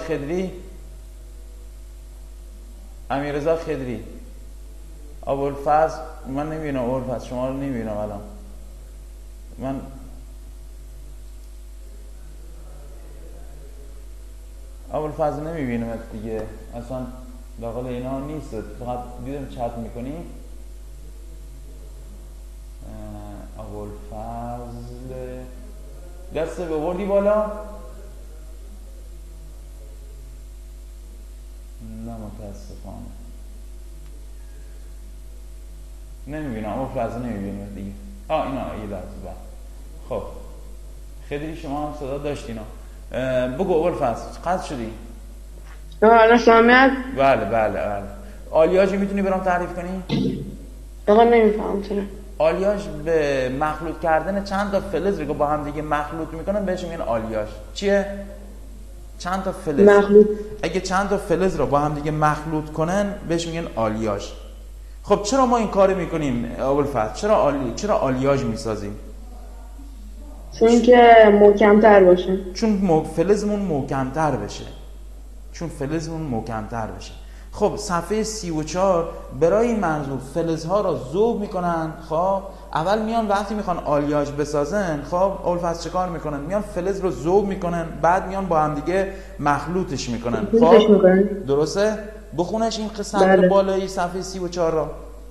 خدری. ابوالفضل من نمیبینم. ابوالفضل شما رو نمیبینم الان. من ابوالفضل نمیبینم دیگه اصلا داخل اینا نیست. فقط دیدم چت میکنی. ابوالفضل دست ببردی بالا؟ نه متاسفانه نمیبینم. ابوالفضل نمیبینم دیگه. اینا یه لحظه بعد. خب خیلی شما هم صدا داشتینا. بگو ابوالفضل قطع شدی؟ الان سامعت؟ بله. آلیاژ میتونی برام تعریف کنی؟ آقا نمیفهم چرا. آلیاژ به مخلوط کردن چند تا فلز رو با هم دیگه مخلوط میکنن بهش میگن آلیاژ. چیه؟ چند تا فلز مخلوط. اگه چند تا فلز رو با هم دیگه مخلوط کنن بهش میگن آلیاژ. خب چرا ما این کارو میکنیم ابوالفضل؟ چرا آلیاژ میسازیم؟ چون که محکم‌تر باشه. چون فلزمون محکم‌تر بشه. خب صفحه 34 برای این منظور فلزها را ذوب میکنن. خب اول میان وقتی میخوان آلیاژ بسازن، خب ابوالفضل چه کار میکنن؟ میان فلز رو ذوب میکنن، بعد میان با هم دیگه مخلوطش میکنن. خب درسته؟ بخونش این قسمت بالایی صفحه 34 را.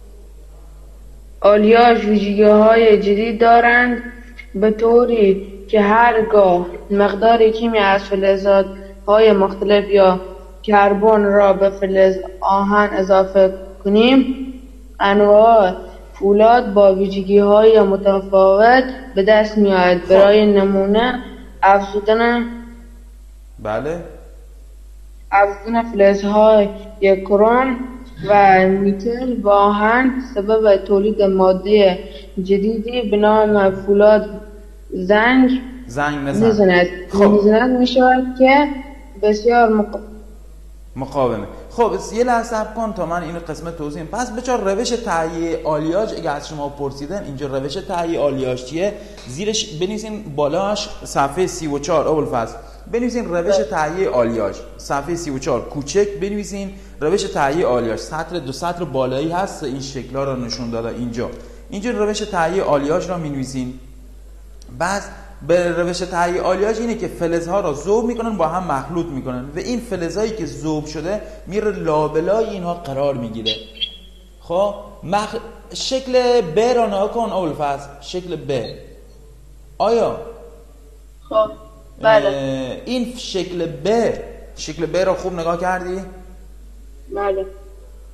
آلیاژ ویژگی‌های جدید دارند به طوری که هرگاه مقدار کمی از فلزات‌های مختلف یا کربن را به فلز آهن اضافه کنیم، انواع فولاد با ویژگی‌های متفاوت به دست می‌آید. برای نمونه افزودن فلزهای کروم و نیکل با آهن سبب تولید ماده جدیدی به نام فولاد زنگ می‌زند می‌شود که بسیار مقاومه. خب یه لحظه صبر کن تا من این قسمت توضیح. پس بچه‌ها روش تهیه آلیاژ اگه از شما پرسیدن اینجا روش تهیه آلیاژ چیه؟ زیرش بنویسین بالاش صفحه 34 ابوالفضل بنویسین روش تهیه آلیاژ. صفحه 34 کوچک بنویسین روش تهیه آلیاژ. سطر دو سطر بالایی هست این شکل‌ها رو نشون داده. اینجا روش تهیه آلیاژ را می‌نویسین. بعد به روش تهیه آلیاژ اینه که فلزها را ذوب میکنن با هم مخلوط میکنن و این فلزهایی که ذوب شده میره لابلای اینها قرار میگیره. خب شکل ب را نگاه کن ابوالفضل. شکل ب آیا خب بله این شکل ب را خوب نگاه کردی؟ بله.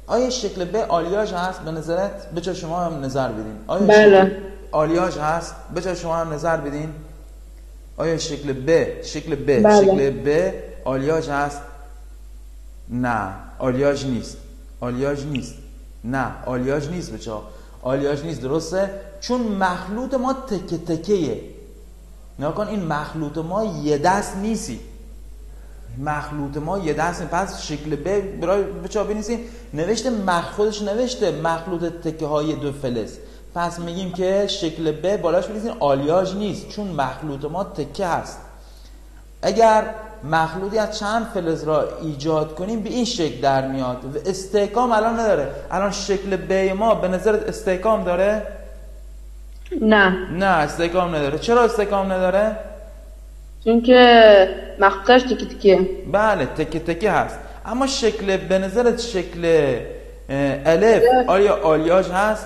آیا شکل ب آلیاژ هست به نظرت؟ بچه شما هم نظر بدین. آیا بله. شکل آلیاژ هست؟ بچه شما هم نظر بدین. آیا شکل ب بله. شکل ب آلیاژ هست؟ نه آلیاژ نیست. آلیاژ نیست. نه آلیاژ نیست بچه ها. آلیاژ نیست. درسته؟ چون مخلوط ما تکه تکیه. نکن این مخلوط ما یه دست نیستی. مخلوط ما یه دست نیست. پس شکل ب برای بچه ها بنویسیم نوشته خودش نوشته مخلوط تکه های دو فلز. پس میگیم که شکل ب بالاش بنویسیم آلیاژ نیست چون مخلوط ما تکه هست. اگر مخلوطی از چند فلز را ایجاد کنیم به این شکل در میاد و استحکام الان نداره. الان شکل ب ما به نظرت استحکام داره؟ نه استحکام نداره. چرا استحکام نداره؟ چون که مخلوطش تکه تکه. بله تکه تکه هست. اما شکل به نظرت شکل الف آیا آلیاژ هست؟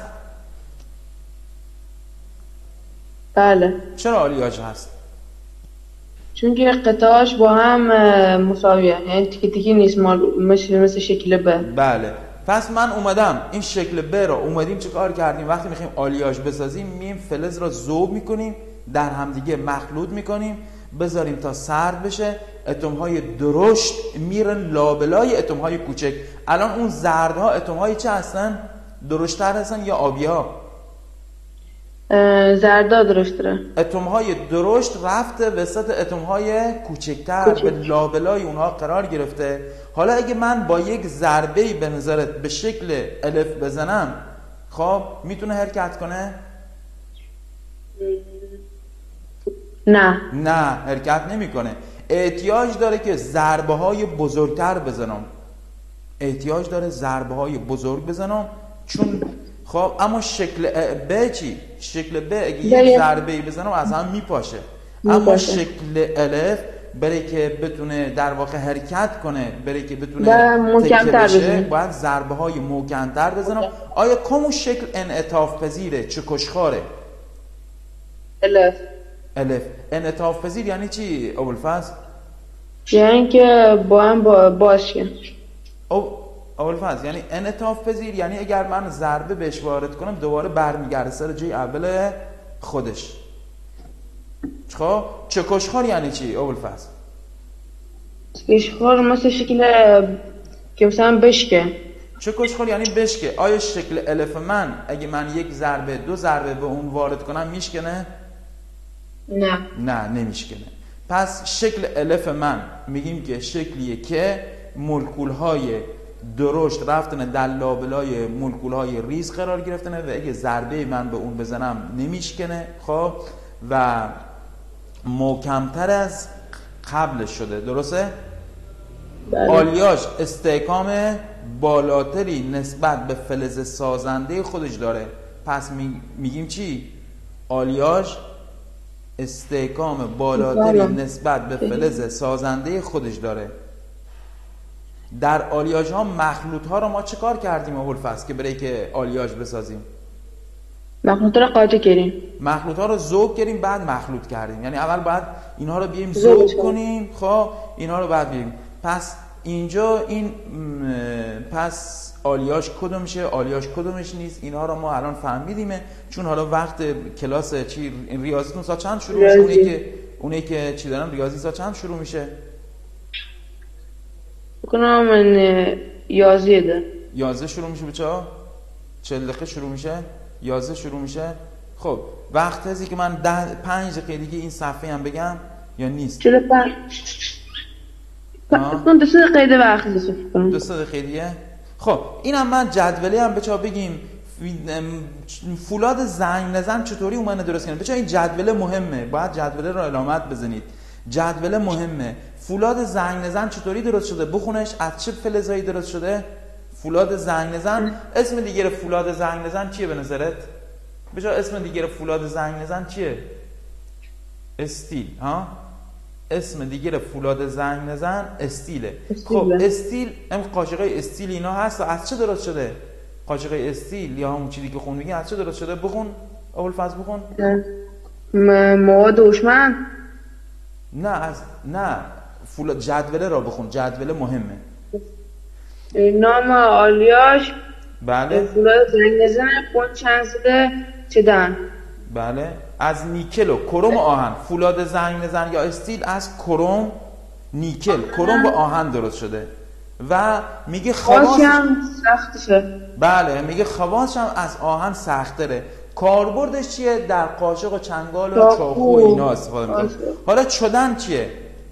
بله. چرا آلیاژ هست؟ چون که قطعاش با هم مساویه، یعنی تکی تکی نیست مثل شکل ب. بله. پس من اومدم این شکل ب را اومدیم چه کار کردیم؟ وقتی میخوایم آلیاژ بسازیم مییم فلز را ذوب میکنیم در همدیگه مخلوط میکنیم بذاریم تا سرد بشه. اتم های درشت میرن لابلای اتم های کوچک. الان اون زردها اتم های چه هستن؟ درشت‌تر هستن یا آبی ها؟ زردا درشتره. اتم های درشت رفته وسط اتم های کوچکتر به لابلای اونها قرار گرفته. حالا اگه من با یک ضربه‌ای به نظرت به شکل الف بزنم خب میتونه حرکت کنه؟ نه حرکت نمیکنه. احتیاج داره که ضربه های بزرگتر بزنم. احتیاج داره ضربه های بزرگ بزنم چون خب اما شکل ب چی؟ شکل ب اگه یک ضربه‌ای بزنم از هم میپاشه. اما شکل الف برای که بتونه در واقع حرکت کنه برای که بتونه محکم‌تر بشه باید ضربه های محکم‌تر بزنم. آیا کمون شکل انعطاف پذیره؟ چه کشخاره؟ الف. انعطاف پذیر یعنی چی ابوالفضل؟ یعنی که با هم باشه. ابوالفضل یعنی انعطاف پذیر یعنی اگر من ضربه بهش وارد کنم دوباره برمیگرده سر جای اول خودش. خب چه کشخار یعنی چی ابوالفضل؟ کشخار مثل شکل که مثلا بشکه. چه کشخار یعنی بشکه. آیا شکل الف من اگه من یک ضربه دو ضربه به اون وارد کنم میشکنه؟ نه نمیشکنه. پس شکل الف من میگیم که شکلیه که مولکول‌های درشت رفتن در لابلای مولکول‌های ریز قرار گرفتن و اگه ضربه من به اون بزنم نمیشکنه خب و محکم‌تر از قبلش شده. درسته؟ بله. آلیاژ استحکام بالاتری نسبت به فلز سازنده خودش داره. پس میگیم چی؟ آلیاژ استحکام بالاتری نسبت به فلز سازنده خودش داره. در آلیاژ ها مخلوط ها رو ما چه کار کردیم ابوالفضل که برای که آلیاژ بسازیم؟ مخلوط رو قاطی کردیم. مخلوط ها رو ذوب کردیم بعد مخلوط کردیم. یعنی اول بعد اینها رو بیایم ذوب کنیم خب اینها رو بعد بیایم. پس اینجا این پس آلیاژ کدوم میشه آلیاژ کدومش نیست اینها رو ما الان فهمیدیمه. چون حالا وقت کلاس چی ریاضیتون ساعت چند شروع میشه؟ اونایی که چی دارن ریاضی ساعت چند شروع میشه؟ بکنم من 11 شروع میشه بچه‌ها 40 دقیقه شروع میشه 11 شروع میشه. خب وقت هستی که من 5 دقیقه دیگه این صفحه هم بگم یا نیست؟ 45 2 دقیقه وقت دست 2 دقیقه دیگه. خب اینم من جدوله هم بچه‌ها بگیم فولاد زنگ نزن چطوری اومده درست کنه. بچه‌ها این جدوله مهمه باید جدوله رو علامت بزنید. جدوله مهمه. فولاد زنگ نزن چطوری درست شده بخونش. از چه فلزایی درست شده؟ فولاد زنگ نزن. اسم دیگه فولاد زنگ نزن چیه به نظرت؟ بچه‌ها اسم دیگه فولاد زنگ نزن چیه؟ استیل. ها اسم دیگه فولاد زنگ نزن استیله. خب استیل هم قاشقای استیل اینا هست. از چه درست شده؟ قاشقای استیل یا همون چیزی که خون میگه از چه درست شده؟ بخون ابوالفضل بخون. مواد هوشمند. نه فولاد جدوله را بخون. جدوله مهمه. نام آلیاژ بله فولاد زنگ بزنه پون چند زده چدن. بله از نیکل و کروم و آهن. فولاد زنگ نزن یا استیل از کروم، نیکل، کروم و آهن درست شده و میگه خواصی هم سختشه. بله میگه خواصش هم از آهن سخت‌تره. کاربردش چیه؟ در قاشق و چنگال و چاقو و اینا استفاده میکنه. حالا چدن چیه؟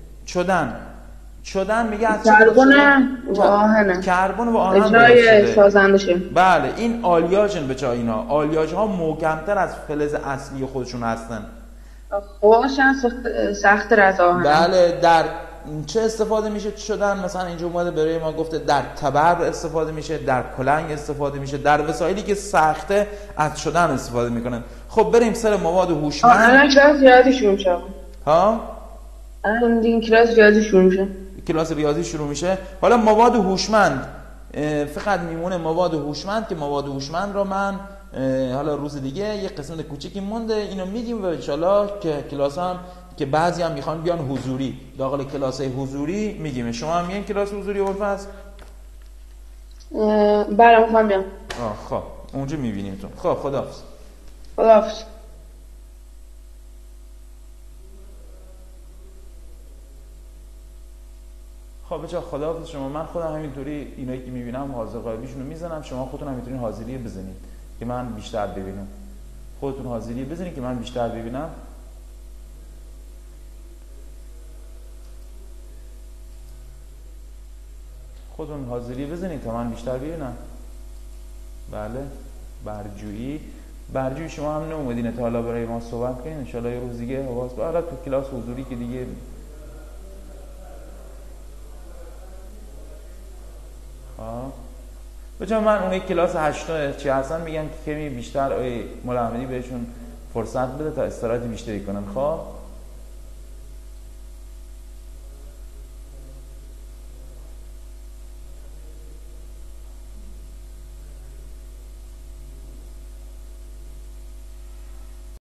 چدن میگه از کربن و آهنه. کربن و آهن اجرای سازندشه. بله این آلیاژن به جای اینا. آلیاژ ها محکم‌تر از فلز اصلی خودشون هستن. خواصش هم سخت‌تر از آهن. بله در چه استفاده میشه شدن؟ مثلا اینجا اومده برای ما گفته در تبر استفاده میشه، در کلنگ استفاده میشه، در وسایلی که سخته از شدن استفاده میکنن. خب بریم سر مواد هوشمند. الان کلاس ریاضی شروع میشه. ها الان این کلاس ریاضی شروع میشه. کلاس ریاضی شروع میشه. حالا مواد هوشمند فقط میمونه مواد هوشمند که مواد هوشمند رو من حالا روز دیگه یه قسمت کوچیکی مونده اینو میگیم و ان شاءالله که کلاس هم که بعضی هم میخوان بیان حضوری داخل کلاس حضوری میگیم. شما هم میگین کلاس حضوری اورفاز؟ بله میخوام بیام. خب اونجا میبینیم تو. خب خداحافظ. خداحافظ. خب بچه‌ها خداحافظ شما. من خودم همینطوری اینایی که میبینم حاضر غایبیشونو میزنم. شما خودتون هم میتونین حاضری بزنید که من بیشتر ببینم. خودتون حاضری بزنید که من بیشتر ببینم. خودتون حاضری بزنید تا من بیشتر ببینم. بله برجویی شما هم نومدین تا حالا برای ما صحبت کنین. ان شاءالله یه روز دیگه حواس حالا تو کلاس حضوری که دیگه بچه من اون کلاس 8 چی هستن میگم که کمی بیشتر ملامدی بهشون فرصت بده تا استراحت بیشتری کنن. خب